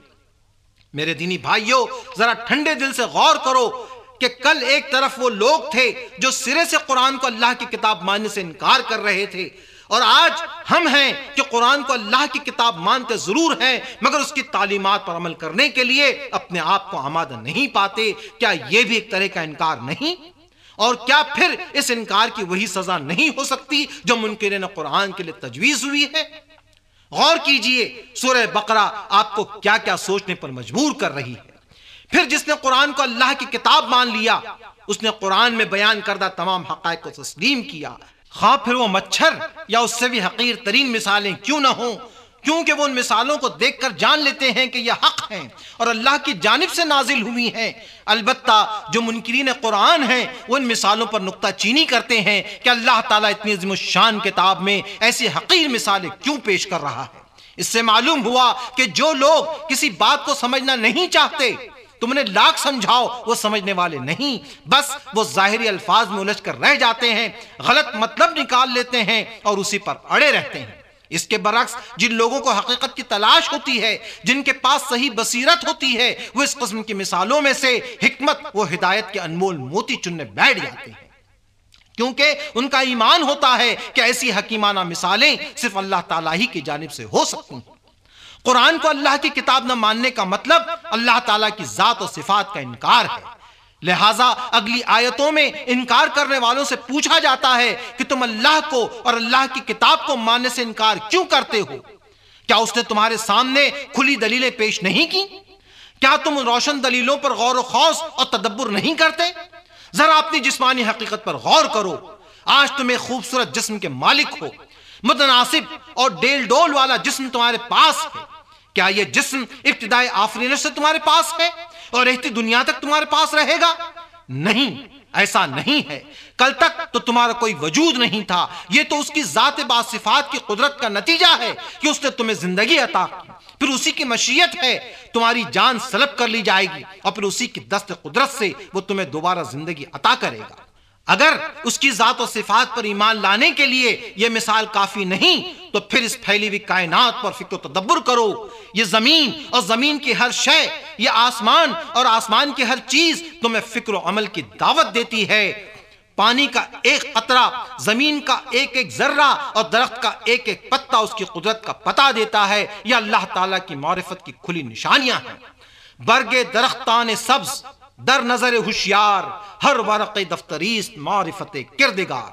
میرے دینی بھائیوں، ذرا ٹھنڈے دل سے غور کرو کہ کل ایک طرف وہ لوگ تھے جو سرے سے قرآن کو اللہ کی کتاب ماننے سے انکار کر رہے تھے، اور آج ہم ہیں کہ قرآن کو اللہ کی کتاب مانتے ضرور ہیں مگر اس کی تعلیمات پر عمل کرنے کے لیے اپنے آپ کو آمادہ نہیں پاتے۔ کیا یہ بھی ایک طرح کا انکار نہیں؟ اور کیا پھر اس انکار کی وہی سزا نہیں ہو سکتی جو منکرین قرآن کے لیے تجویز ہوئی ہے؟ غور کیجئے سورہ بقرہ آپ کو کیا کیا سوچنے پر مجبور کر رہی ہے۔ پھر جس نے قرآن کو اللہ کی کتاب مان لیا، اس نے قرآن میں بیان کردہ تمام حقائق کو تسلیم کیا، خواہ پھر وہ مچھر یا اس سے بھی حقیر ترین مثالیں کیوں نہ ہوں، کیونکہ وہ ان مثالوں کو دیکھ کر جان لیتے ہیں کہ یہ حق ہیں اور اللہ کی جانب سے نازل ہوئی ہیں۔ البتہ جو منکرین قرآن ہیں وہ ان مثالوں پر نکتہ چینی کرتے ہیں کہ اللہ تعالیٰ اتنی عظیم الشان کتاب میں ایسی حقیر مثالیں کیوں پیش کر رہا ہے۔ اس سے معلوم ہوا کہ جو لوگ کسی بات کو سمجھنا نہیں چاہتے، تم انہیں لاکھ سمجھاؤ وہ سمجھنے والے نہیں، بس وہ ظاہری الفاظ میں الجھ کر رہ جاتے ہیں، غلط مطلب نکال لیتے ہیں اور اسی پر اڑے رہتے ہیں۔ اس کے برعکس جن لوگوں کو حقیقت کی تلاش ہوتی ہے، جن کے پاس صحیح بصیرت ہوتی ہے، وہ اس قسم کی مثالوں میں سے حکمت و ہدایت کے انمول موتی چننے بیٹھ جاتے ہیں، کیونکہ ان کا ایمان ہوتا ہے کہ ایسی حکیمانہ مثالیں صرف اللہ تعالیٰ ہی کی جانب سے ہو سکتی ہیں۔ قرآن کو اللہ کی کتاب نہ ماننے کا مطلب اللہ تعالیٰ کی ذات و صفات کا انکار ہے۔ لہٰذا اگلی آیتوں میں انکار کرنے والوں سے پوچھا جاتا ہے کہ تم اللہ کو اور اللہ کی کتاب کو ماننے سے انکار کیوں کرتے ہو؟ کیا اس نے تمہارے سامنے کھلی دلیلیں پیش نہیں کی؟ کیا تم روشن دلیلوں پر غور و خوض اور تدبر نہیں کرتے؟ ذرا اپنی جسمانی حقیقت پر غور کرو۔ آج تم ایک خوبصورت جسم کے مالک ہو، متناسب اور ڈیل ڈول والا جسم تمہارے پاس ہے۔ کیا یہ جسم ابتدائی آفرینش سے تمہارے پاس ہے اور رہتی دنیا تک تمہارے پاس رہے گا؟ نہیں، ایسا نہیں ہے۔ کل تک تو تمہارا کوئی وجود نہیں تھا، یہ تو اس کی ذات باصفات کی قدرت کا نتیجہ ہے کہ اس نے تمہیں زندگی عطا کی، پھر اسی کی مشیت ہے تمہاری جان سلب کر لی جائے گی، اور پھر اسی کی دست قدرت سے وہ تمہیں دوبارہ زندگی عطا کرے گا۔ اگر اس کی ذات و صفات پر ایمان لانے کے لیے یہ مثال کافی نہیں تو پھر اس پھیلی ہوئی کائنات پر فکر و تدبر کرو. یہ زمین اور زمین کی ہر شے، یہ آسمان اور آسمان کی ہر چیز تمہیں فکر و عمل کی دعوت دیتی ہے. پانی کا ایک قطرہ، زمین کا ایک ایک ذرہ اور درخت کا ایک ایک پتا اس کی قدرت کا پتہ دیتا ہے. یہ اللہ تعالیٰ کی معرفت کی کھلی نشانیاں ہیں. برگے درختان سبز در نظر ہوشیار، ہر ورق دفتریست معرفت کردگار.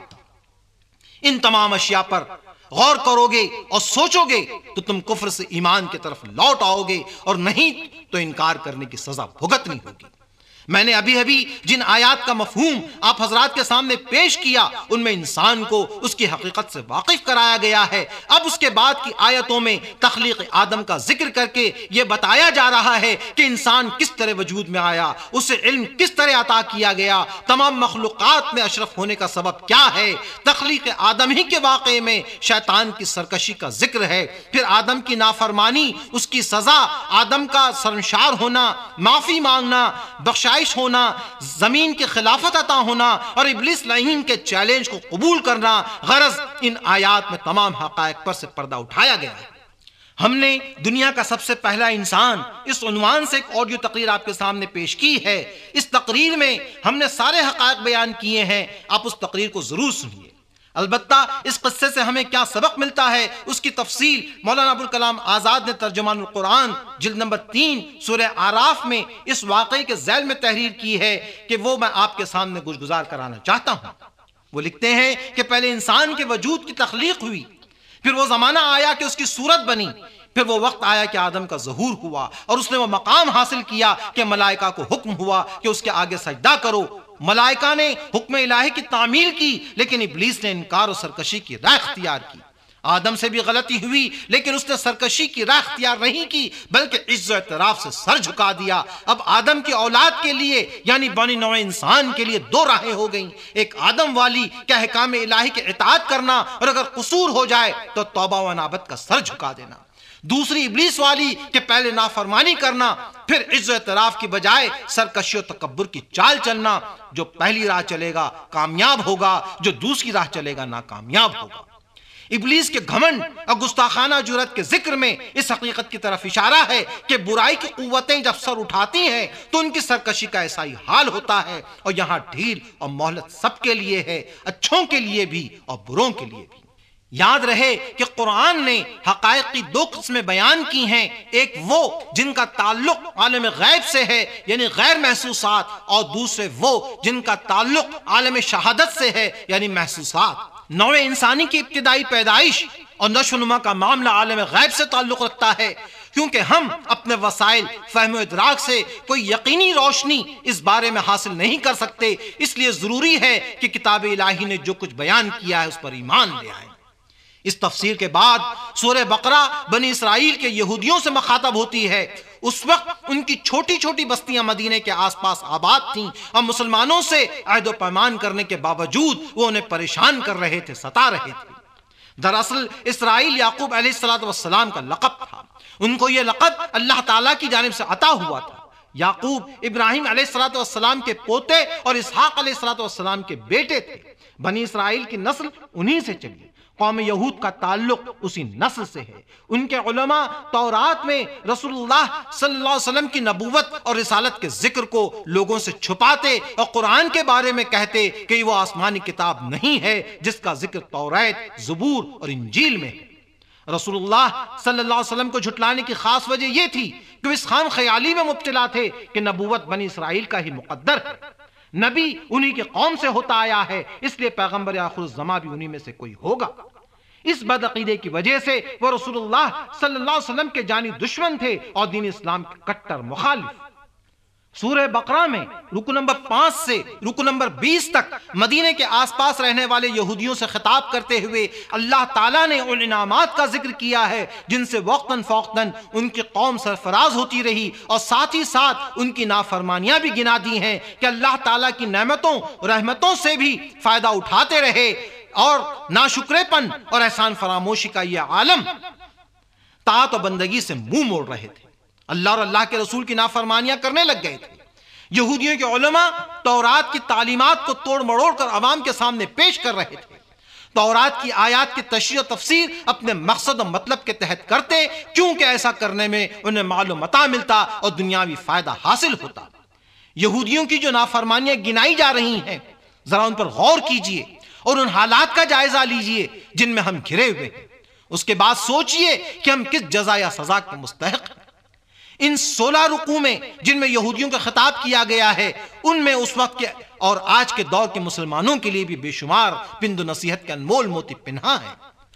ان تمام اشیاء پر غور کرو گے اور سوچو گے تو تم کفر سے ایمان کی طرف لوٹ آؤ گے، اور نہیں تو انکار کرنے کی سزا بھگتنی ہوگی. میں نے ابھی ابھی جن آیات کا مفہوم آپ حضرات کے سامنے پیش کیا ان میں انسان کو اس کی حقیقت سے واقف کرایا گیا ہے. اب اس کے بعد کی آیتوں میں تخلیق آدم کا ذکر کر کے یہ بتایا جا رہا ہے کہ انسان کس طرح وجود میں آیا، اسے علم کس طرح عطا کیا گیا، تمام مخلوقات میں اشرف ہونے کا سبب کیا ہے. تخلیق آدم ہی کے واقعے میں شیطان کی سرکشی کا ذکر ہے، پھر آدم کی نافرمانی، اس کی سزا، آدم کا شرمسار ہونا، معافی مانگنا، بخشائش ہونا، زمین کی خلافت عطا ہونا اور ابلیس لعین کے چیلنج کو قبول کرنا. غرض ان آیات میں تمام حقائق پر سے پردہ اٹھایا گیا ہے. ہم نے دنیا کا سب سے پہلا انسان اس عنوان سے ایک آڈیو تقریر آپ کے سامنے پیش کی ہے. اس تقریر میں ہم نے سارے حقائق بیان کیے ہیں، آپ اس تقریر کو ضرور سنیے. البتہ اس قصے سے ہمیں کیا سبق ملتا ہے اس کی تفصیل مولانا ابوالکلام آزاد نے ترجمان القرآن جلد نمبر تین سورہ اعراف میں اس واقعے کے ذیل میں تحریر کی ہے کہ وہ میں آپ کے سامنے گزار کرانا چاہتا ہوں. وہ لکھتے ہیں کہ پہلے انسان کے وجود کی تخلیق ہوئی، پھر وہ زمانہ آیا کہ اس کی صورت بنی، پھر وہ وقت آیا کہ آدم کا ظہور ہوا اور اس نے وہ مقام حاصل کیا کہ ملائکہ کو حکم ہوا کہ اس کے آگے سجدہ کرو. ملائکہ نے حکم الہی کی تعمیل کی، لیکن ابلیس نے انکار و سرکشی کی راہ اختیار کی. آدم سے بھی غلطی ہوئی، لیکن اس نے سرکشی کی راہ اختیار نہیں کی بلکہ عز و اعتراف سے سر جھکا دیا. اب آدم کی اولاد کے لیے یعنی بنی نوع انسان کے لیے دو راہیں ہو گئیں. ایک آدم والی کہ احکام الہی کی اطاعت کرنا اور اگر قصور ہو جائے تو توبہ و انابت کا سر جھکا دینا. دوسری ابلیس والی کہ پہلے نافرمانی کرنا، پھر عز و اعتراف کی بجائے سرکشی و تکبر کی چال چلنا. جو پہلی راہ چلے گا کامیاب ہوگا، جو دوسری راہ چلے گا ناکامیاب ہوگا. ابلیس کے گھمنڈ اور گستاخانہ جرات کے ذکر میں اس حقیقت کی طرف اشارہ ہے کہ برائی کی قوتیں جب سر اٹھاتی ہیں تو ان کی سرکشی کا ایسا ہی حال ہوتا ہے. اور یہاں ڈھیل اور مہلت سب کے لیے ہے، اچھوں کے لیے بھی اور بروں کے لیے بھی. یاد رہے کہ قرآن نے حقائق کی دو قسمیں بیان کی ہیں، ایک وہ جن کا تعلق عالم غیب سے ہے یعنی غیر محسوسات، اور دوسرے وہ جن کا تعلق عالم شہادت سے ہے یعنی محسوسات. نوع انسانی کی ابتدائی پیدائش اور نشو و نما کا معاملہ عالم غیب سے تعلق رکھتا ہے، کیونکہ ہم اپنے وسائل فہم و ادراک سے کوئی یقینی روشنی اس بارے میں حاصل نہیں کر سکتے. اس لیے ضروری ہے کہ کتاب الہی نے جو کچھ بیان کیا ہے اس پر ایمان لے آئیں. اس تفسیر کے بعد سورہ بقرہ بنی اسرائیل کے یہودیوں سے مخاطب ہوتی ہے. اس وقت ان کی چھوٹی چھوٹی بستیاں مدینے کے آس پاس آباد تھیں اور مسلمانوں سے عہد و پیمان کرنے کے باوجود وہ انہیں پریشان کر رہے تھے، ستا رہے تھے. دراصل اسرائیل یعقوب علیہ الصلوۃ والسلام کا لقب تھا. ان کو یہ لقب اللہ تعالیٰ کی جانب سے عطا ہوا تھا. یعقوب ابراہیم علیہ الصلوۃ والسلام کے پوتے اور اسحاق علیہ الصلوۃ والسلام کے بیٹے تھے. بنی اسرائیل کی نسل انہی سے چلی. قوم یہود کا تعلق اسی نسل سے ہے. ان کے علماء تورات میں رسول اللہ صلی اللہ علیہ وسلم کی نبوت اور رسالت کے ذکر کو لوگوں سے چھپاتے اور قرآن کے بارے میں کہتے کہ وہ آسمانی کتاب نہیں ہے جس کا ذکر توریت، زبور اور انجیل میں ہے. رسول اللہ صلی اللہ علیہ وسلم کو جھٹلانے کی خاص وجہ یہ تھی کہ وہ اس خام خیالی میں مبتلا تھے کہ نبوت بنی اسرائیل کا ہی مقدر ہے، نبی انہی کے قوم سے ہوتا آیا ہے، اس لیے پیغمبر آخر الزماں بھی انہی میں سے کوئی ہوگا. اس بد عقیدے کی وجہ سے وہ رسول اللہ صلی اللہ علیہ وسلم کے جانی دشمن تھے اور دین اسلام کے کٹر مخالف. سورہ بقرہ میں رکو نمبر پانچ سے رکو نمبر بیس تک مدینے کے آس پاس رہنے والے یہودیوں سے خطاب کرتے ہوئے اللہ تعالیٰ نے ان انعامات کا ذکر کیا ہے جن سے وقتاً فوقتاً ان کی قوم سرفراز ہوتی رہی، اور ساتھ ہی ساتھ ان کی نافرمانیاں بھی گنا دی ہیں کہ اللہ تعالیٰ کی نعمتوں رحمتوں سے بھی فائدہ اٹھاتے رہے اور ناشکرے پن اور احسان فراموشی کا یہ عالم طاعت و بندگی سے منہ موڑ رہے تھے. اللہ اور اللہ کے رسول کی نافرمانیاں کرنے لگ گئے تھے. یہودیوں کے علماء تورات کی تعلیمات کو توڑ مڑوڑ کر عوام کے سامنے پیش کر رہے تھے۔ تورات کی آیات کی تشریح و تفسیر اپنے مقصد و مطلب کے تحت کرتے، کیونکہ ایسا کرنے میں انہیں مال و متاع ملتا اور دنیاوی فائدہ حاصل ہوتا۔ یہودیوں کی جو نافرمانیاں گنائی جا رہی ہیں، ذرا ان پر غور کیجئے اور ان حالات کا جائزہ لیجئے جن میں ہم گھرے ہوئے ہیں۔ اس کے بعد سوچئے کہ ہم کس جزا یا سزا کے مستحق ہیں۔ ان سولہ رکوع میں جن میں یہودیوں کا خطاب کیا گیا ہے، ان میں اس وقت کے اور آج کے دور کے مسلمانوں کے لیے بھی بے شمار پند و نصیحت کے انمول موتی پنہا ہے۔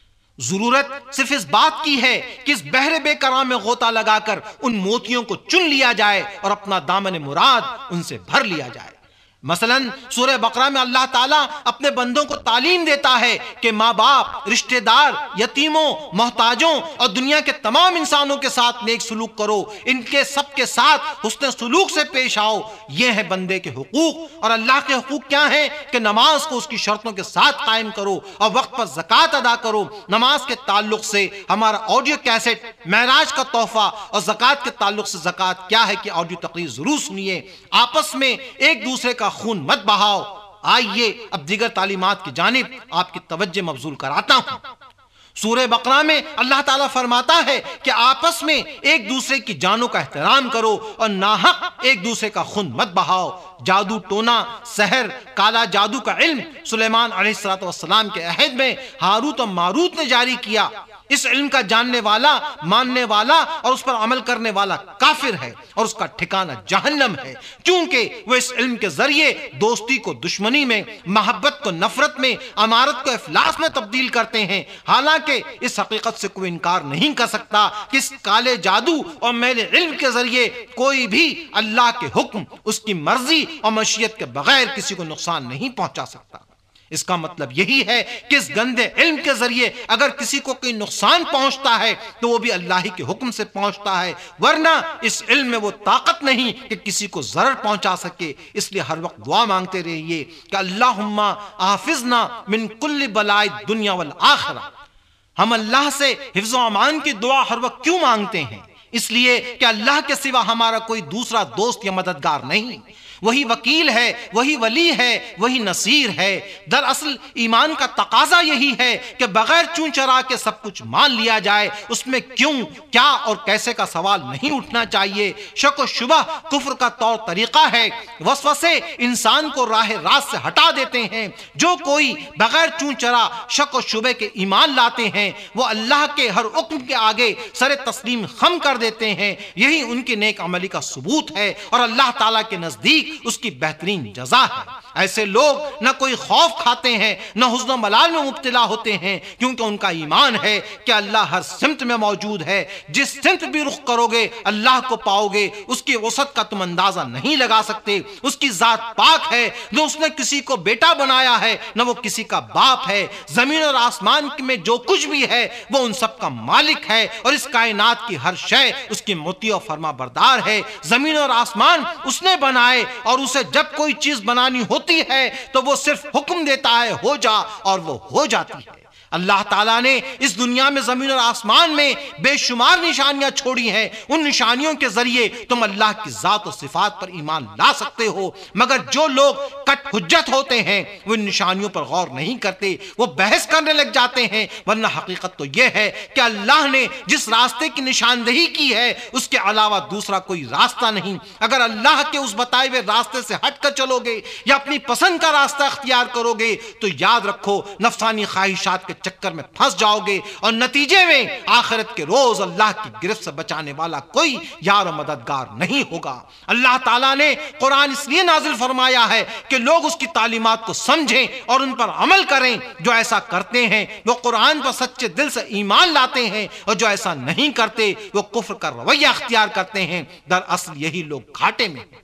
ضرورت صرف اس بات کی ہے کہ اس بحر بے قرار میں غوطہ لگا کر ان موتیوں کو چن لیا جائے اور اپنا دامن مراد ان سے بھر لیا جائے۔ مثلا سورہ بقرہ میں اللہ تعالیٰ اپنے بندوں کو تعلیم دیتا ہے کہ ماں باپ، رشتہ دار، یتیموں، محتاجوں اور دنیا کے تمام انسانوں کے ساتھ نیک سلوک کرو، ان کے سب کے ساتھ حسن سلوک سے پیش آؤ۔ یہ ہے بندے کے حقوق، اور اللہ کے حقوق کیا ہیں کہ نماز کو اس کی شرطوں کے ساتھ قائم کرو اور وقت پر زکوٰۃ ادا کرو۔ نماز کے تعلق سے ہمارا آڈیو کیسٹ معراج کا تحفہ، اور زکوٰۃ کے تعلق سے زکوٰۃ کیا ہے کہ آڈیو تقریر ضرور سنیے۔ آپس میں ایک دوسرے کا خون مت بہاؤ۔ آئیے اب دیگر تعلیمات کی جانب آپ کی توجہ مبذول کراتا ہوں۔ سورہ بقرہ میں اللہ تعالیٰ فرماتا ہے کہ آپس میں ایک دوسرے کی جانوں کا احترام کرو اور ناحق ایک دوسرے کا خون مت بہاؤ۔ جادو ٹونا، سحر، کالا جادو کا علم سلیمان علیہ السلام کے عہد میں ہاروت اور ماروت نے جاری کیا۔ اس علم کا جاننے والا، ماننے والا اور اس پر عمل کرنے والا کافر ہے، اور اس کا ٹھکانہ جہنم ہے، کیونکہ وہ اس علم کے ذریعے دوستی کو دشمنی میں، محبت کو نفرت میں، امارت کو افلاس میں تبدیل کرتے ہیں۔ حالانکہ اس حقیقت سے کوئی انکار نہیں کر سکتا کہ اس کالے جادو اور میل علم کے ذریعے کوئی بھی اللہ کے حکم، اس کی مرضی اور مشیت کے بغیر کسی کو نقصان نہیں پہنچا سکتا۔ اس کا مطلب یہی ہے کہ اس گندے علم کے ذریعے اگر کسی کو کوئی نقصان پہنچتا ہے تو وہ بھی اللہ ہی کے حکم سے پہنچتا ہے، ورنہ اس علم میں وہ طاقت نہیں کہ کسی کو ضرر پہنچا سکے۔ اس لیے ہر وقت دعا مانگتے رہیے کہ اللہم احفظنا من کل بلاء الدنیا والآخرہ۔ ہم اللہ سے حفظ و امان کی دعا ہر وقت کیوں مانگتے ہیں؟ اس لیے کہ اللہ کے سوا ہمارا کوئی دوسرا دوست یا مددگار نہیں۔ وہی وکیل ہے، وہی ولی ہے، وہی نصیر ہے۔ دراصل ایمان کا تقاضا یہی ہے کہ بغیر چون چرا کے سب کچھ مان لیا جائے، اس میں کیوں، کیا اور کیسے کا سوال نہیں اٹھنا چاہیے۔ شک و شبہ کفر کا طور طریقہ ہے۔ وسوسے انسان کو راہ راست سے ہٹا دیتے ہیں۔ جو کوئی بغیر چون چرا شک و شبہ کے ایمان لاتے ہیں، وہ اللہ کے ہر حکم کے آگے سر تسلیم خم کر دیتے ہیں۔ یہی ان کی نیک عملی کا ثبوت ہے، اور اللہ تعالیٰ کے نزدیک اس کی بہترین جزا ہے۔ ایسے لوگ نہ کوئی خوف کھاتے ہیں، نہ حزن و ملال میں مبتلا ہوتے ہیں، کیونکہ ان کا ایمان ہے کہ اللہ ہر سمت میں موجود ہے۔ جس سمت بھی رخ کرو گے اللہ کو پاؤ گے۔ اس کی وسعت کا تم اندازہ نہیں لگا سکتے۔ اس کی ذات پاک ہے، نہ اس نے کسی کو بیٹا بنایا ہے، نہ وہ کسی کا باپ ہے۔ زمین اور آسمان میں جو کچھ بھی ہے وہ ان سب کا مالک ہے، اور اس کائنات کی ہر شے اس کی مطیع و فرما بردار ہے۔ زمین اور آسمان اس نے بنائے، اور اسے جب کوئی چیز بنانی ہوتی ہے تو وہ صرف حکم دیتا ہے ہو جا، اور وہ ہو جاتی ہے۔ اللہ تعالیٰ نے اس دنیا میں زمین اور آسمان میں بے شمار نشانیاں چھوڑی ہیں۔ ان نشانیوں کے ذریعے تم اللہ کی ذات و صفات پر ایمان لا سکتے ہو، مگر جو لوگ کٹ حجت ہوتے ہیں وہ ان نشانیوں پر غور نہیں کرتے، وہ بحث کرنے لگ جاتے ہیں۔ ورنہ حقیقت تو یہ ہے کہ اللہ نے جس راستے کی نشاندہی کی ہے اس کے علاوہ دوسرا کوئی راستہ نہیں۔ اگر اللہ کے اس بتائے ہوئے راستے سے ہٹ کر چلو گے یا اپنی پسند کا راستہ اختیار کرو گے تو یاد رکھو نفسانی خواہشات کے چکر میں پھنس جاؤ گے، اور نتیجے میں آخرت کے روز اللہ کی گرفت سے بچانے والا کوئی یار و مددگار نہیں ہوگا۔ اللہ تعالیٰ نے قرآن اس لیے نازل فرمایا ہے کہ لوگ اس کی تعلیمات کو سمجھیں اور ان پر عمل کریں۔ جو ایسا کرتے ہیں وہ قرآن پر سچے دل سے ایمان لاتے ہیں، اور جو ایسا نہیں کرتے وہ کفر کا رویہ اختیار کرتے ہیں۔ دراصل یہی لوگ گھاٹے میں ہیں۔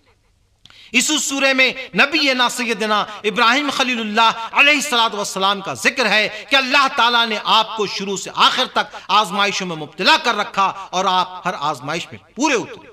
اس سورے میں نبی نا سیدنا ابراہیم خلیل اللہ علیہ السلام کا ذکر ہے کہ اللہ تعالیٰ نے آپ کو شروع سے آخر تک آزمائشوں میں مبتلا کر رکھا، اور آپ ہر آزمائش میں پورے اترے۔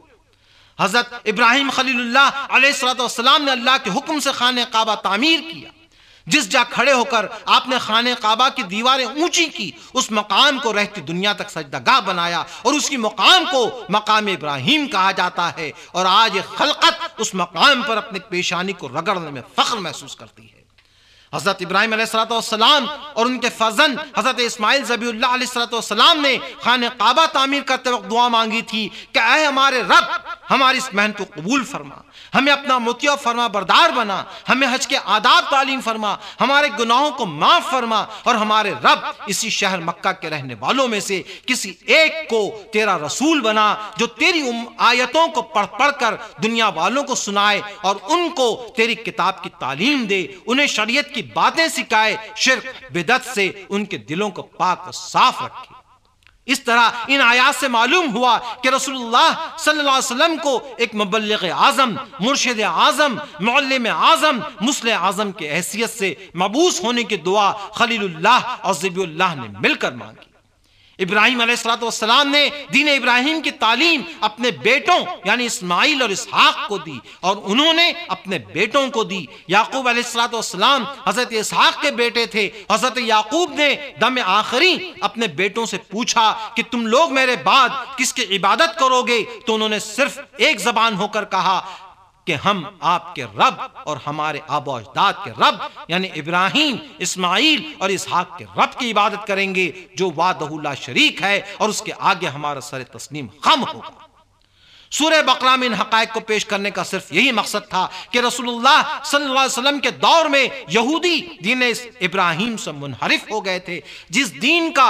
حضرت ابراہیم خلیل اللہ علیہ السلام نے اللہ کے حکم سے خانہ کعبہ تعمیر کیا۔ جس جا کھڑے ہو کر آپ نے خانہ کعبہ کی دیواریں اونچی کی، اس مقام کو رہتی دنیا تک سجدہ گاہ بنایا، اور اسی مقام کو مقام ابراہیم کہا جاتا ہے، اور آج خلقت اس مقام پر اپنے پیشانی کو رگڑنے میں فخر محسوس کرتی ہے۔ حضرت ابراہیم علیہ السلام اور ان کے فرزند حضرت اسماعیل ذبیح اللہ علیہ السلام نے خانہ کعبہ تعمیر کرتے وقت دعا مانگی تھی کہ اے ہمارے رب، ہماری اس محنت کو قبول فرما، ہمیں اپنا مطیع و فرما بردار بنا، ہمیں حج کے آداب تعلیم فرما، ہمارے گناہوں کو معاف فرما، اور ہمارے رب اسی شہر مکہ کے رہنے والوں میں سے کسی ایک کو تیرا رسول بنا جو تیری آیتوں کو پڑھ پڑھ کر دنیا والوں کو سنائے اور ان کو تیری کتاب کی تعلیم دے، انہیں شریعت کی باتیں سکھائے، شرک بدعت سے ان کے دلوں کو پاک و صاف رکھے۔ اس طرح ان آیات سے معلوم ہوا کہ رسول اللہ صلی اللہ علیہ وسلم کو ایک مبلغ اعظم، مرشد اعظم، معلم اعظم، مصلح اعظم کے حیثیت سے مبعوث ہونے کی دعا خلیل اللہ اور ذبیح اللہ نے مل کر مانگی۔ ابراہیم علیہ السلام نے دین ابراہیم کی تعلیم اپنے بیٹوں یعنی اسماعیل اور اسحاق کو دی، اور انہوں نے اپنے بیٹوں کو دی۔ یعقوب علیہ السلام حضرت اسحاق کے بیٹے تھے۔ حضرت یعقوب نے دم آخری اپنے بیٹوں سے پوچھا کہ تم لوگ میرے بعد کس کی عبادت کرو گے، تو انہوں نے صرف ایک زبان ہو کر کہا کہ ہم آپ کے رب اور ہمارے آبا و اجداد کے رب یعنی ابراہیم، اسماعیل اور اسحاق کے رب کی عبادت کریں گے جو وحدہ لا شریک ہے، اور اس کے آگے ہمارا سر تسلیم خم ہوگا۔ سورہ بقرہ میں ان حقائق کو پیش کرنے کا صرف یہی مقصد تھا کہ رسول اللہ صلی اللہ علیہ وسلم کے دور میں یہودی دین ابراہیم سے منحرف ہو گئے تھے، جس دین کا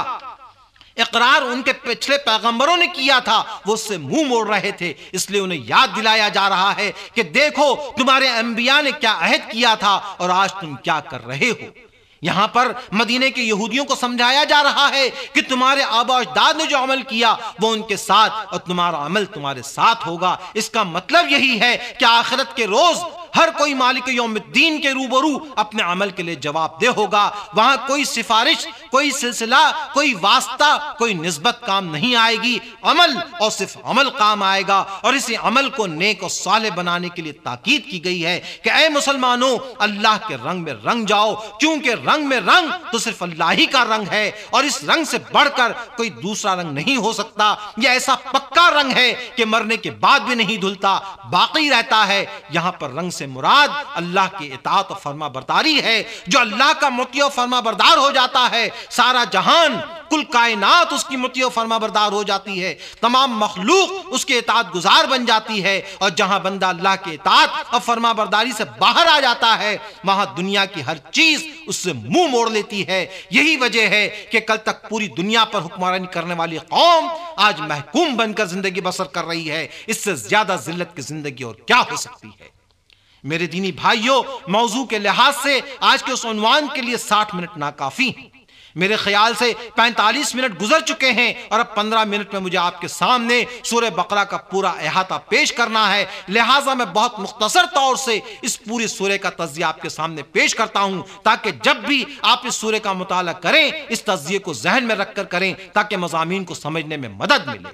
اقرار ان کے پچھلے پیغمبروں نے کیا تھا وہ اس سے منہ موڑ رہے تھے۔ اس لیے انہیں یاد دلایا جا رہا ہے کہ دیکھو تمہارے انبیاء نے کیا عہد کیا تھا اور آج تم کیا کر رہے ہو۔ یہاں پر مدینے کے یہودیوں کو سمجھایا جا رہا ہے کہ تمہارے آبا اجداد نے جو عمل کیا وہ ان کے ساتھ اور تمہارا عمل تمہارے ساتھ ہوگا۔ اس کا مطلب یہی ہے کہ آخرت کے روز ہر کوئی مالک یوم الدین کے روبرو اپنے عمل کے لیے جواب دہ ہوگا۔ وہاں کوئی سفارش، کوئی سلسلہ، کوئی واسطہ، کوئی نسبت کام نہیں آئے گی، عمل اور صرف عمل کام آئے گا، اور اسی عمل کو نیک اور صالح بنانے کے لیے تاکید کی گئی ہے کہ اے مسلمانوں اللہ کے رنگ میں رنگ جاؤ، کیونکہ رنگ میں رنگ تو صرف اللہ ہی کا رنگ ہے، اور اس رنگ سے بڑھ کر کوئی دوسرا رنگ نہیں ہو سکتا۔ یہ ایسا پکا رنگ ہے کہ مرنے کے بعد بھی نہیں دھلتا، باقی رہتا ہے۔ یہاں پر رنگ سے مراد اللہ کی اطاعت و فرما برداری ہے۔ جو اللہ کا مطیع و فرما بردار ہو جاتا ہے، سارا جہان، کل کائنات اس کی مطیع و فرما بردار ہو جاتی ہے، تمام مخلوق اس کے اطاعت گزار بن جاتی ہے، اور جہاں بندہ اللہ کے اطاعت اور فرما برداری سے باہر آ جاتا ہے وہاں دنیا کی ہر چیز اس سے منہ موڑ لیتی ہے۔ یہی وجہ ہے کہ کل تک پوری دنیا پر حکمرانی کرنے والی قوم آج محکوم بن کر زندگی بسر کر رہی ہے۔ اس سے زیادہ ذلت کی زندگی اور کیا ہو سکتی ہے؟ میرے دینی بھائیوں، موضوع کے لحاظ سے آج کے اس عنوان کے لیے ساٹھ منٹ ناکافی ہیں۔ میرے خیال سے پینتالیس منٹ گزر چکے ہیں، اور اب پندرہ منٹ میں مجھے آپ کے سامنے سورہ بقرہ کا پورا احاطہ پیش کرنا ہے، لہٰذا میں بہت مختصر طور سے اس پوری سورہ کا تجزیہ آپ کے سامنے پیش کرتا ہوں، تاکہ جب بھی آپ اس سورہ کا مطالعہ کریں اس تجزیے کو ذہن میں رکھ کر کریں، تاکہ مضامین کو سمجھنے میں مدد ملے۔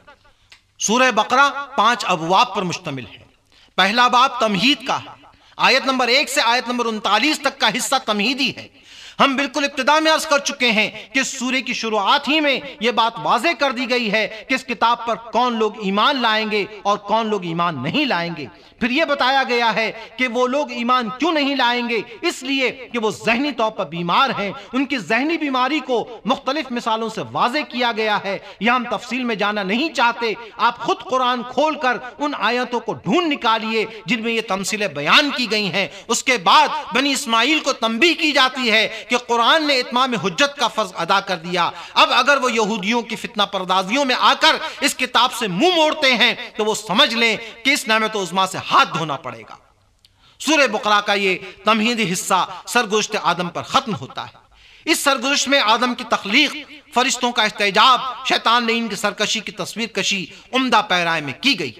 سورہ بقرہ پانچ ابواب پر مشتمل ہے۔ پہلا باب تمہید کا ہے، آیت نمبر ایک سے آیت نمبر انتالیس تک کا حصہ تمہیدی ہے۔ ہم بالکل ابتدا میں عرض کر چکے ہیں کہ سورہ کی شروعات ہی میں یہ بات واضح کر دی گئی ہے کہ اس کتاب پر کون لوگ ایمان لائیں گے اور کون لوگ ایمان نہیں لائیں گے۔ پھر یہ بتایا گیا ہے کہ وہ لوگ ایمان کیوں نہیں لائیں گے، اس لیے کہ وہ ذہنی طور پر بیمار ہیں۔ ان کی ذہنی بیماری کو مختلف مثالوں سے واضح کیا گیا ہے، یہ ہم تفصیل میں جانا نہیں چاہتے۔ آپ خود قرآن کھول کر ان آیتوں کو ڈھونڈ نکالیے جن میں یہ تمثیلیں بیان کی گئی ہیں۔ اس کے بعد بنی اسماعیل کو تنبیہ کی جاتی ہے کہ قرآن نے اتمام حجت کا فرض ادا کر دیا۔ اب اگر وہ یہودیوں کی فتنہ پردازیوں میں آ کر اس کتاب سے منہ موڑتے ہیں تو وہ سمجھ لیں کہ اس نعمت عظمیٰ سے ہاتھ دھونا پڑے گا۔ سورہ بقرہ کا یہ تمہیدی حصہ سرگزشت آدم پر ختم ہوتا ہے۔ اس سرگزشت میں آدم کی تخلیق، فرشتوں کا استحجاب، شیطان نے ان کی سرکشی کی تصویر کشی عمدہ پیرائے میں کی گئی۔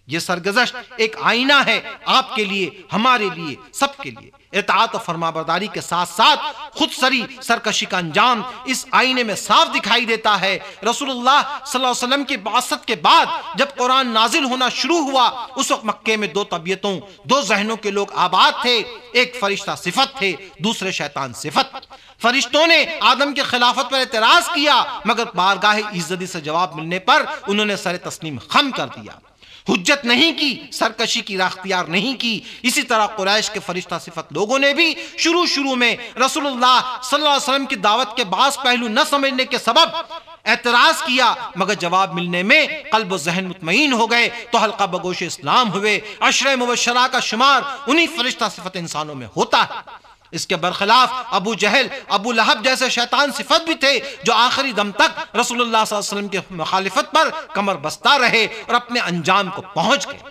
یہ سرگزشت ایک آئینہ ہے آپ کے لیے، ہمارے لیے، سب کے لیے۔ اطاعت و فرمانبرداری کے ساتھ ساتھ خود سری سرکشی کا انجام اس آئینے میں صاف دکھائی دیتا ہے۔ رسول اللہ صلی اللہ علیہ وسلم کی بعثت کے بعد جب قرآن نازل ہونا شروع ہوا، اس وقت مکے میں دو طبیعتوں، دو ذہنوں کے لوگ آباد تھے۔ ایک فرشتہ صفت تھے، دوسرے شیطان صفت۔ فرشتوں نے آدم کی خلافت پر اعتراض کیا، مگر بارگاہ عزتی سے جواب ملنے پر انہوں نے سر تسلیم خم کر دیا، حجت نہیں کی، سرکشی کی راہ اختیار نہیں کی۔ اسی طرح قریش کے فرشتہ صفت لوگوں نے بھی شروع شروع میں رسول اللہ صلی اللہ علیہ وسلم کی دعوت کے بعض پہلو نہ سمجھنے کے سبب اعتراض کیا، مگر جواب ملنے میں قلب و ذہن مطمئن ہو گئے تو حلقہ بگوش اسلام ہوئے۔ عشرہ مبشرہ کا شمار انہی فرشتہ صفت انسانوں میں ہوتا ہے۔ اس کے برخلاف ابو جہل، ابو لہب جیسے شیطان صفت بھی تھے جو آخری دم تک رسول اللہ صلی اللہ علیہ وسلم کی مخالفت پر کمر بستہ رہے اور اپنے انجام کو پہنچ گئے۔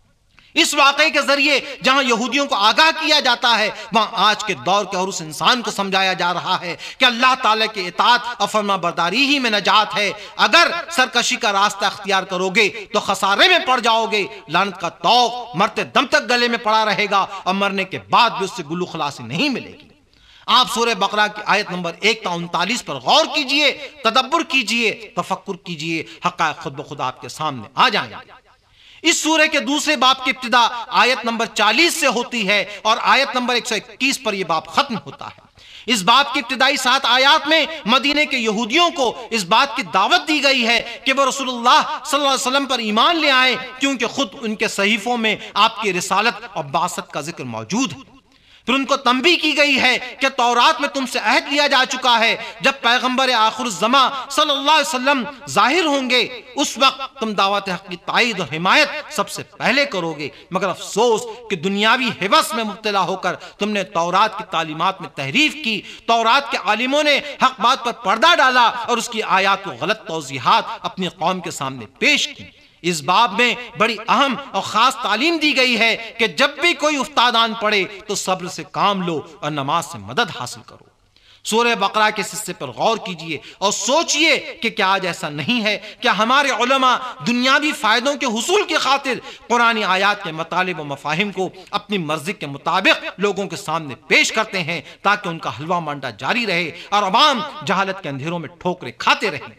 اس واقعے کے ذریعے جہاں یہودیوں کو آگاہ کیا جاتا ہے، وہاں آج کے دور کے اور اس انسان کو سمجھایا جا رہا ہے کہ اللہ تعالیٰ کی اطاعت اور فرما برداری ہی میں نجات ہے۔ اگر سرکشی کا راستہ اختیار کرو گے تو خسارے میں پڑ جاؤ گے۔ لعنت کا طوق مرتے دم تک گلے میں پڑا رہے گا اور مرنے کے بعد بھی اس سے گلو خلاصی نہیں ملے گی۔ آپ سورہ بقرہ کی آیت نمبر ایک تا انتالیس پر غور کیجئے، تدبر کیجئے، تفکر کیجئے، حقائق خود بخود آپ کے سامنے آ جائیں گے۔ اس سورہ کے دوسرے باب کی ابتدا آیت نمبر چالیس سے ہوتی ہے اور آیت نمبر ایک سو اکیس پر یہ باب ختم ہوتا ہے۔ اس باب کی ابتدائی سات آیات میں مدینے کے یہودیوں کو اس بات کی دعوت دی گئی ہے کہ وہ رسول اللہ صلی اللہ علیہ وسلم پر ایمان لے آئیں، کیونکہ خود ان کے صحیفوں میں آپ کی رسالت اور بعثت کا ذکر موجود ہے۔ پھر ان کو تنبیہ کی گئی ہے کہ تورات میں تم سے عہد لیا جا چکا ہے، جب پیغمبر آخر الزماں صلی اللہ علیہ وسلم ظاہر ہوں گے اس وقت تم دعوت حق کی تائید اور حمایت سب سے پہلے کرو گے۔ مگر افسوس کہ دنیاوی ہوس میں مبتلا ہو کر تم نے تورات کی تعلیمات میں تحریف کی۔ تورات کے عالموں نے حق بات پر پردہ ڈالا اور اس کی آیات و غلط توضیحات اپنی قوم کے سامنے پیش کی۔ اس باب میں بڑی اہم اور خاص تعلیم دی گئی ہے کہ جب بھی کوئی افتادان پڑے تو صبر سے کام لو اور نماز سے مدد حاصل کرو۔ سورہ بقرہ کے حصے پر غور کیجئے اور سوچئے کہ کیا آج ایسا نہیں ہے کہ ہمارے علماء دنیاوی فائدوں کے حصول کی خاطر قرآنی آیات کے مطالب و مفاہیم کو اپنی مرضی کے مطابق لوگوں کے سامنے پیش کرتے ہیں تاکہ ان کا حلوہ مانڈا جاری رہے اور عوام جہالت کے اندھیروں میں ٹھوکریں کھاتے رہیں۔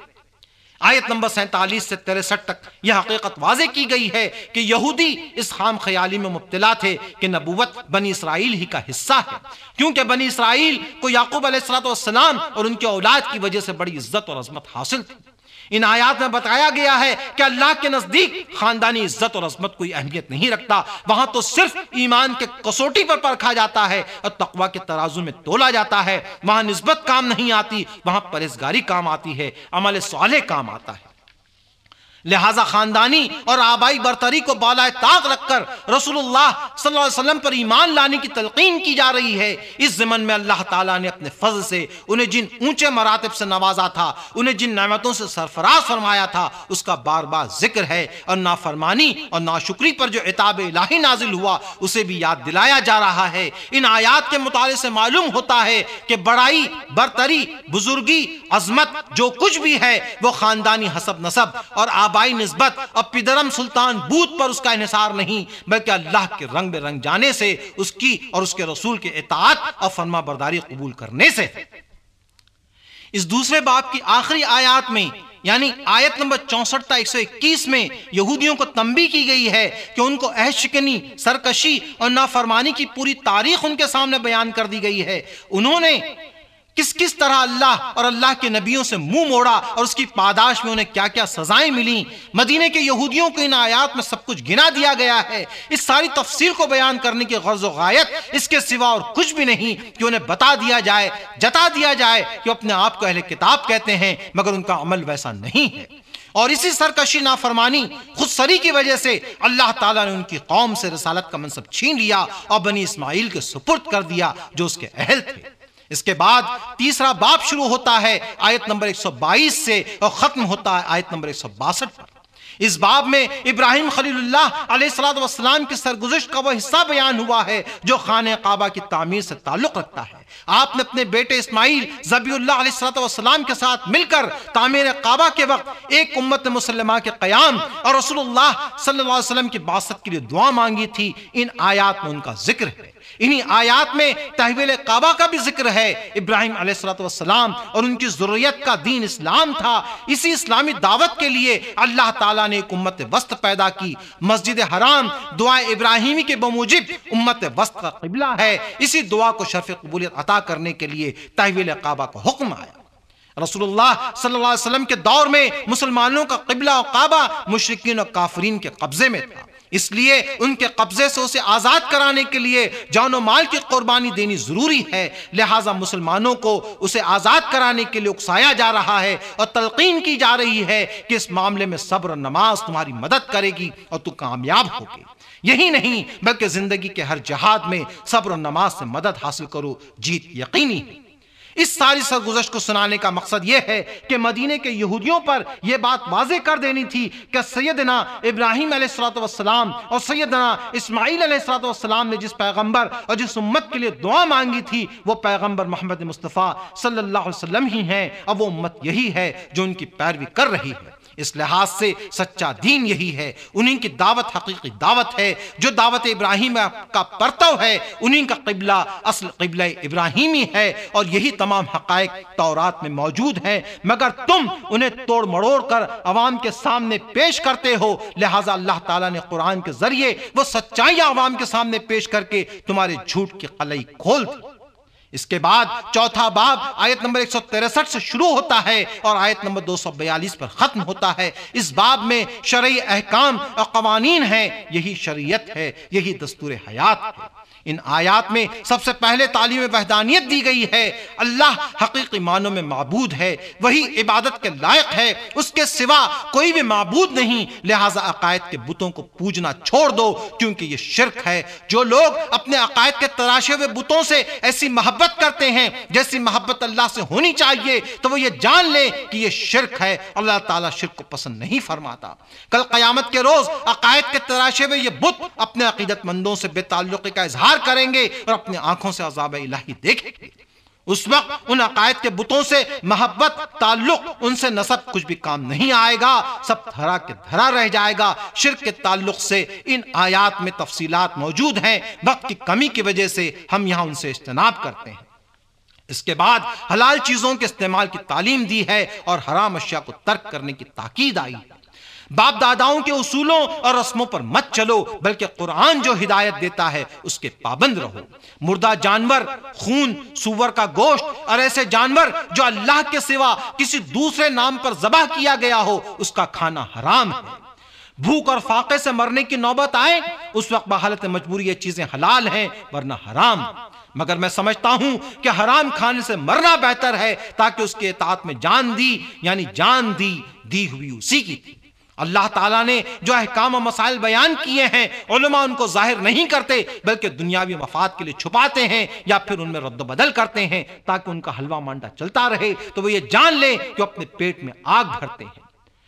آیت نمبر سینتالیس سے تریسٹھ تک یہ حقیقت واضح کی گئی ہے کہ یہودی اس خام خیالی میں مبتلا تھے کہ نبوت بنی اسرائیل ہی کا حصہ ہے، کیونکہ بنی اسرائیل کو یعقوب علیہ السلام اور ان کی اولاد کی وجہ سے بڑی عزت اور عظمت حاصل تھی۔ ان آیات میں بتایا گیا ہے کہ اللہ کے نزدیک خاندانی عزت اور عظمت کوئی اہمیت نہیں رکھتا، وہاں تو صرف ایمان کے کسوٹی پر پرکھا جاتا ہے اور تقوی کے ترازو میں تولا جاتا ہے۔ وہاں نسبت کام نہیں آتی، وہاں پرہیزگاری کام آتی ہے، عمل صالح کام آتا ہے۔ لہذا خاندانی اور آبائی برتری کو بالائے طاق رکھ کر رسول اللہ صلی اللہ علیہ وسلم پر ایمان لانے کی تلقین کی جا رہی ہے۔ اس ضمن میں اللہ تعالیٰ نے اپنے فضل سے انہیں جن اونچے مراتب سے نوازا تھا، انہیں جن نعمتوں سے سرفراز فرمایا تھا، اس کا بار بار ذکر ہے، اور نافرمانی اور ناشکری پر جو عتاب الہی نازل ہوا اسے بھی یاد دلایا جا رہا ہے۔ ان آیات کے مطالعے سے معلوم ہوتا ہے کہ بڑائی، برتری، بزرگی، عظمت جو کچھ بھی ہے وہ خاندانی حسب نسب اور آبائی نسبت اور پدرم سلطان بوت پر اس کا انحصار نہیں، بلکہ اللہ کے رنگ میں رنگ جانے سے، اس کی اور اس کے رسول کی اطاعت اور فرما برداری قبول کرنے سے۔ اس دوسرے باب کی آخری آیات میں یعنی آیت نمبر چونسٹھ تا ایک سو اکیس میں یہودیوں کو تنبیہ کی گئی ہے کہ ان کو عہد شکنی، سرکشی اور نافرمانی کی پوری تاریخ ان کے سامنے بیان کر دی گئی ہے۔ انہوں نے کس کس طرح اللہ اور اللہ کے نبیوں سے منہ موڑا اور اس کی پاداش میں انہیں کیا کیا سزائیں ملیں۔ مدینے کے یہودیوں کو ان آیات میں سب کچھ گنا دیا گیا ہے۔ اس ساری تفصیل کو بیان کرنے کی غرض و غایت اس کے سوا اور کچھ بھی نہیں کہ انہیں بتا دیا جائے، جتا دیا جائے کہ اپنے آپ کو اہل کتاب کہتے ہیں مگر ان کا عمل ویسا نہیں ہے، اور اسی سرکشی، نافرمانی، خود سری کی وجہ سے اللہ تعالیٰ نے ان کی قوم سے رسالت کا منصب چھین لیا اور بنی اسماعیل کے سپرد کر دیا جو اس کے اہل تھے۔ اس کے بعد تیسرا باب شروع ہوتا ہے آیت نمبر ایک سو بائیس سے اور ختم ہوتا ہے آیت نمبر ایک سو باسٹھ پر۔ اس باب میں ابراہیم خلیل اللہ علیہ السلام کی سرگزشت کا وہ حصہ بیان ہوا ہے جو خانہ کعبہ کی تعمیر سے تعلق رکھتا ہے۔ آپ نے اپنے بیٹے اسماعیل ذبیح اللہ علیہ السلام کے ساتھ مل کر تعمیر کعبہ کے وقت ایک امت مسلمہ کے قیام اور رسول اللہ صلی اللہ علیہ وسلم کی بعثت کے لیے دعا مانگی تھی۔ ان آیات میں ان کا ذکر ہے۔ انہی آیات میں تحویل کعبہ کا بھی ذکر ہے۔ ابراہیم علیہ السلام اور ان کی ذریت کا دین اسلام تھا۔ اسی اسلامی دعوت کے لیے اللہ تعالیٰ نے ایک امت وسط پیدا کی۔ مسجد حرام دعا ابراہیمی کے بموجب امت وسط کا قبلہ ہے۔ اسی دعا کو شرف قبولیت عطا کرنے کے لیے تحویل کعبہ کا حکم آیا۔ رسول اللہ صلی اللہ علیہ وسلم کے دور میں مسلمانوں کا قبلہ اور کعبہ مشرکین اور کافرین کے قبضے میں تھا، اس لیے ان کے قبضے سے اسے آزاد کرانے کے لیے جان و مال کی قربانی دینی ضروری ہے۔ لہٰذا مسلمانوں کو اسے آزاد کرانے کے لیے اکسایا جا رہا ہے اور تلقین کی جا رہی ہے کہ اس معاملے میں صبر اور نماز تمہاری مدد کرے گی اور تو کامیاب ہوگے۔ یہی نہیں بلکہ زندگی کے ہر جہاد میں صبر اور نماز سے مدد حاصل کرو، جیت یقینی ہے۔ اس ساری سرگزشت کو سنانے کا مقصد یہ ہے کہ مدینے کے یہودیوں پر یہ بات واضح کر دینی تھی کہ سیدنا ابراہیم علیہ السلام اور سیدنا اسماعیل علیہ السلام نے جس پیغمبر اور جس امت کے لیے دعا مانگی تھی وہ پیغمبر محمد مصطفیٰ صلی اللہ علیہ وسلم ہی ہیں، اب وہ امت یہی ہے جو ان کی پیروی کر رہی ہے۔ اس لحاظ سے سچا دین یہی ہے، انہیں کی دعوت حقیقی دعوت ہے، جو دعوت ابراہیم کا پرتو ہے، انہیں کا قبلہ اصل قبلہ ابراہیمی ہے، اور یہی تمام حقائق تورات میں موجود ہیں، مگر تم انہیں توڑ مڑوڑ کر عوام کے سامنے پیش کرتے ہو۔ لہٰذا اللہ تعالیٰ نے قرآن کے ذریعے وہ سچائیاں عوام کے سامنے پیش کر کے تمہارے جھوٹ کی قلعی کھول دی۔ اس کے بعد چوتھا باب آیت نمبر ایک سو تریسٹھ سے شروع ہوتا ہے اور آیت نمبر دو سو بیالیس پر ختم ہوتا ہے۔ اس باب میں شرعی احکام اور قوانین ہیں، یہی شریعت ہے، یہی دستور حیات ہے۔ ان آیات میں سب سے پہلے تعلیم وحدانیت دی گئی ہے۔ اللہ حقیقی معنوں میں معبود ہے، وہی عبادت کے لائق ہے، اس کے سوا کوئی بھی معبود نہیں۔ لہٰذا عقائد کے بتوں کو پوجنا چھوڑ دو، کیونکہ یہ شرک ہے۔ جو لوگ اپنے عقائد کے تراشے ہوئے بتوں سے ایسی محبت کرتے ہیں جیسی محبت اللہ سے ہونی چاہیے، تو وہ یہ جان لیں کہ یہ شرک ہے۔ اللہ تعالیٰ شرک کو پسند نہیں فرماتا۔ کل قیامت کے روز عقائد کے تراشے ہوئے یہ بت اپنے عقیدت مندوں سے بے تعلقی کا اظہار کریں گے اور اپنی آنکھوں سے عذاب الہی دیکھیں گے۔ اس وقت ان عقائد کے بتوں سے محبت، تعلق، ان سے نسب کچھ بھی کام نہیں آئے گا، سب دھرا کے دھرا رہ جائے گا۔ شرک کے تعلق سے ان آیات میں تفصیلات موجود ہیں، وقت کی کمی کی وجہ سے ہم یہاں ان سے اجتناب کرتے ہیں۔ اس کے بعد حلال چیزوں کے استعمال کی تعلیم دی ہے اور حرام اشیاء کو ترک کرنے کی تاکید آئی ہے۔ باپ داداؤں کے اصولوں اور رسموں پر مت چلو، بلکہ قرآن جو ہدایت دیتا ہے اس کے پابند رہو۔ مردہ جانور، خون، سور کا گوشت اور ایسے جانور جو اللہ کے سوا کسی دوسرے نام پر ذبح کیا گیا ہو، اس کا کھانا حرام ہے۔ بھوک اور فاقے سے مرنے کی نوبت آئے اس وقت بحالت مجبوری یہ چیزیں حلال ہیں ورنہ حرام، مگر میں سمجھتا ہوں کہ حرام کھانے سے مرنا بہتر ہے، تاکہ اس کے اطاعت میں جان دی، یعنی جان دی دی ہوئی اسی کی تھی۔ اللہ تعالیٰ نے جو احکام و مسائل بیان کیے ہیں، علماء ان کو ظاہر نہیں کرتے بلکہ دنیاوی مفاد کے لیے چھپاتے ہیں یا پھر ان میں رد و بدل کرتے ہیں تاکہ ان کا حلوہ مانڈا چلتا رہے، تو وہ یہ جان لیں کہ اپنے پیٹ میں آگ بھرتے ہیں۔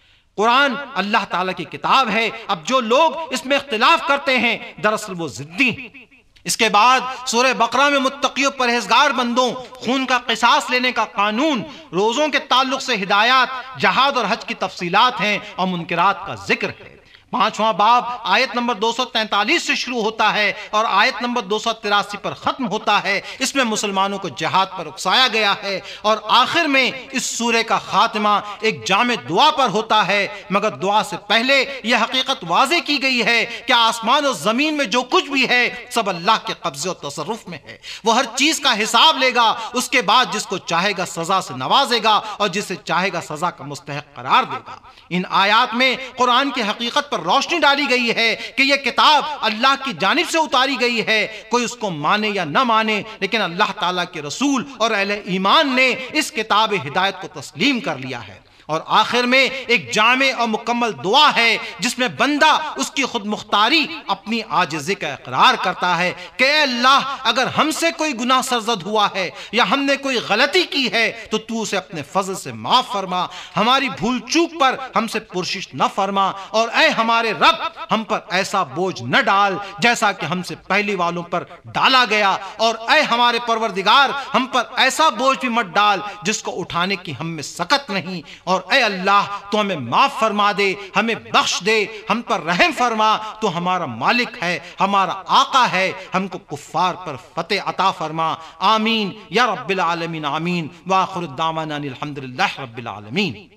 قرآن اللہ تعالیٰ کی کتاب ہے، اب جو لوگ اس میں اختلاف کرتے ہیں دراصل وہ ضدی ہیں۔ اس کے بعد سورہ بقرہ میں متقی و پرہیزگار بندوں، خون کا قصاص لینے کا قانون، روزوں کے تعلق سے ہدایات، جہاد اور حج کی تفصیلات ہیں اور منکرات کا ذکر ہے۔ پانچواں باب آیت نمبر دو سو تینتالیس سے شروع ہوتا ہے اور آیت نمبر دو سو تراسی پر ختم ہوتا ہے۔ اس میں مسلمانوں کو جہاد پر اکسایا گیا ہے اور آخر میں اس سورے کا خاتمہ ایک جامع دعا پر ہوتا ہے، مگر دعا سے پہلے یہ حقیقت واضح کی گئی ہے کہ آسمان اور زمین میں جو کچھ بھی ہے سب اللہ کے قبضے اور تصرف میں ہے۔ وہ ہر چیز کا حساب لے گا، اس کے بعد جس کو چاہے گا سزا سے نوازے گا اور جسے چاہے گا سزا کا مستحق قرار دے گا۔ ان آیات میں قرآن کی حقیقت پر روشنی ڈالی گئی ہے کہ یہ کتاب اللہ کی جانب سے اتاری گئی ہے، کوئی اس کو مانے یا نہ مانے، لیکن اللہ تعالیٰ کے رسول اور اہل ایمان نے اس کتاب ہدایت کو تسلیم کر لیا ہے۔ اور آخر میں ایک جامع اور مکمل دعا ہے جس میں بندہ اس کی خود مختاری اپنی عاجزی کا اقرار کرتا ہے کہ اے اللہ اگر ہم سے کوئی گناہ سرزد ہوا ہے یا ہم نے کوئی غلطی کی ہے تو تو اسے اپنے فضل سے معاف فرما، ہماری بھول چوک پر ہم سے پرشش نہ فرما، اور اے ہمارے رب ہم پر ایسا بوجھ نہ ڈال جیسا کہ ہم سے پہلی والوں پر ڈالا گیا، اور اے ہمارے پروردگار ہم پر ایسا بوجھ بھی مت ڈال جس کو اٹھانے کی ہم میں سکت نہیں، اور اے اللہ تو ہمیں معاف فرما دے، ہمیں بخش دے، ہم پر رحم فرما، تو ہمارا مالک ہے، ہمارا آقا ہے، ہم کو کفار پر فتح عطا فرما، آمین یا رب العالمین، آمین، وآخر الدعوانا الحمدللہ رب العالمین۔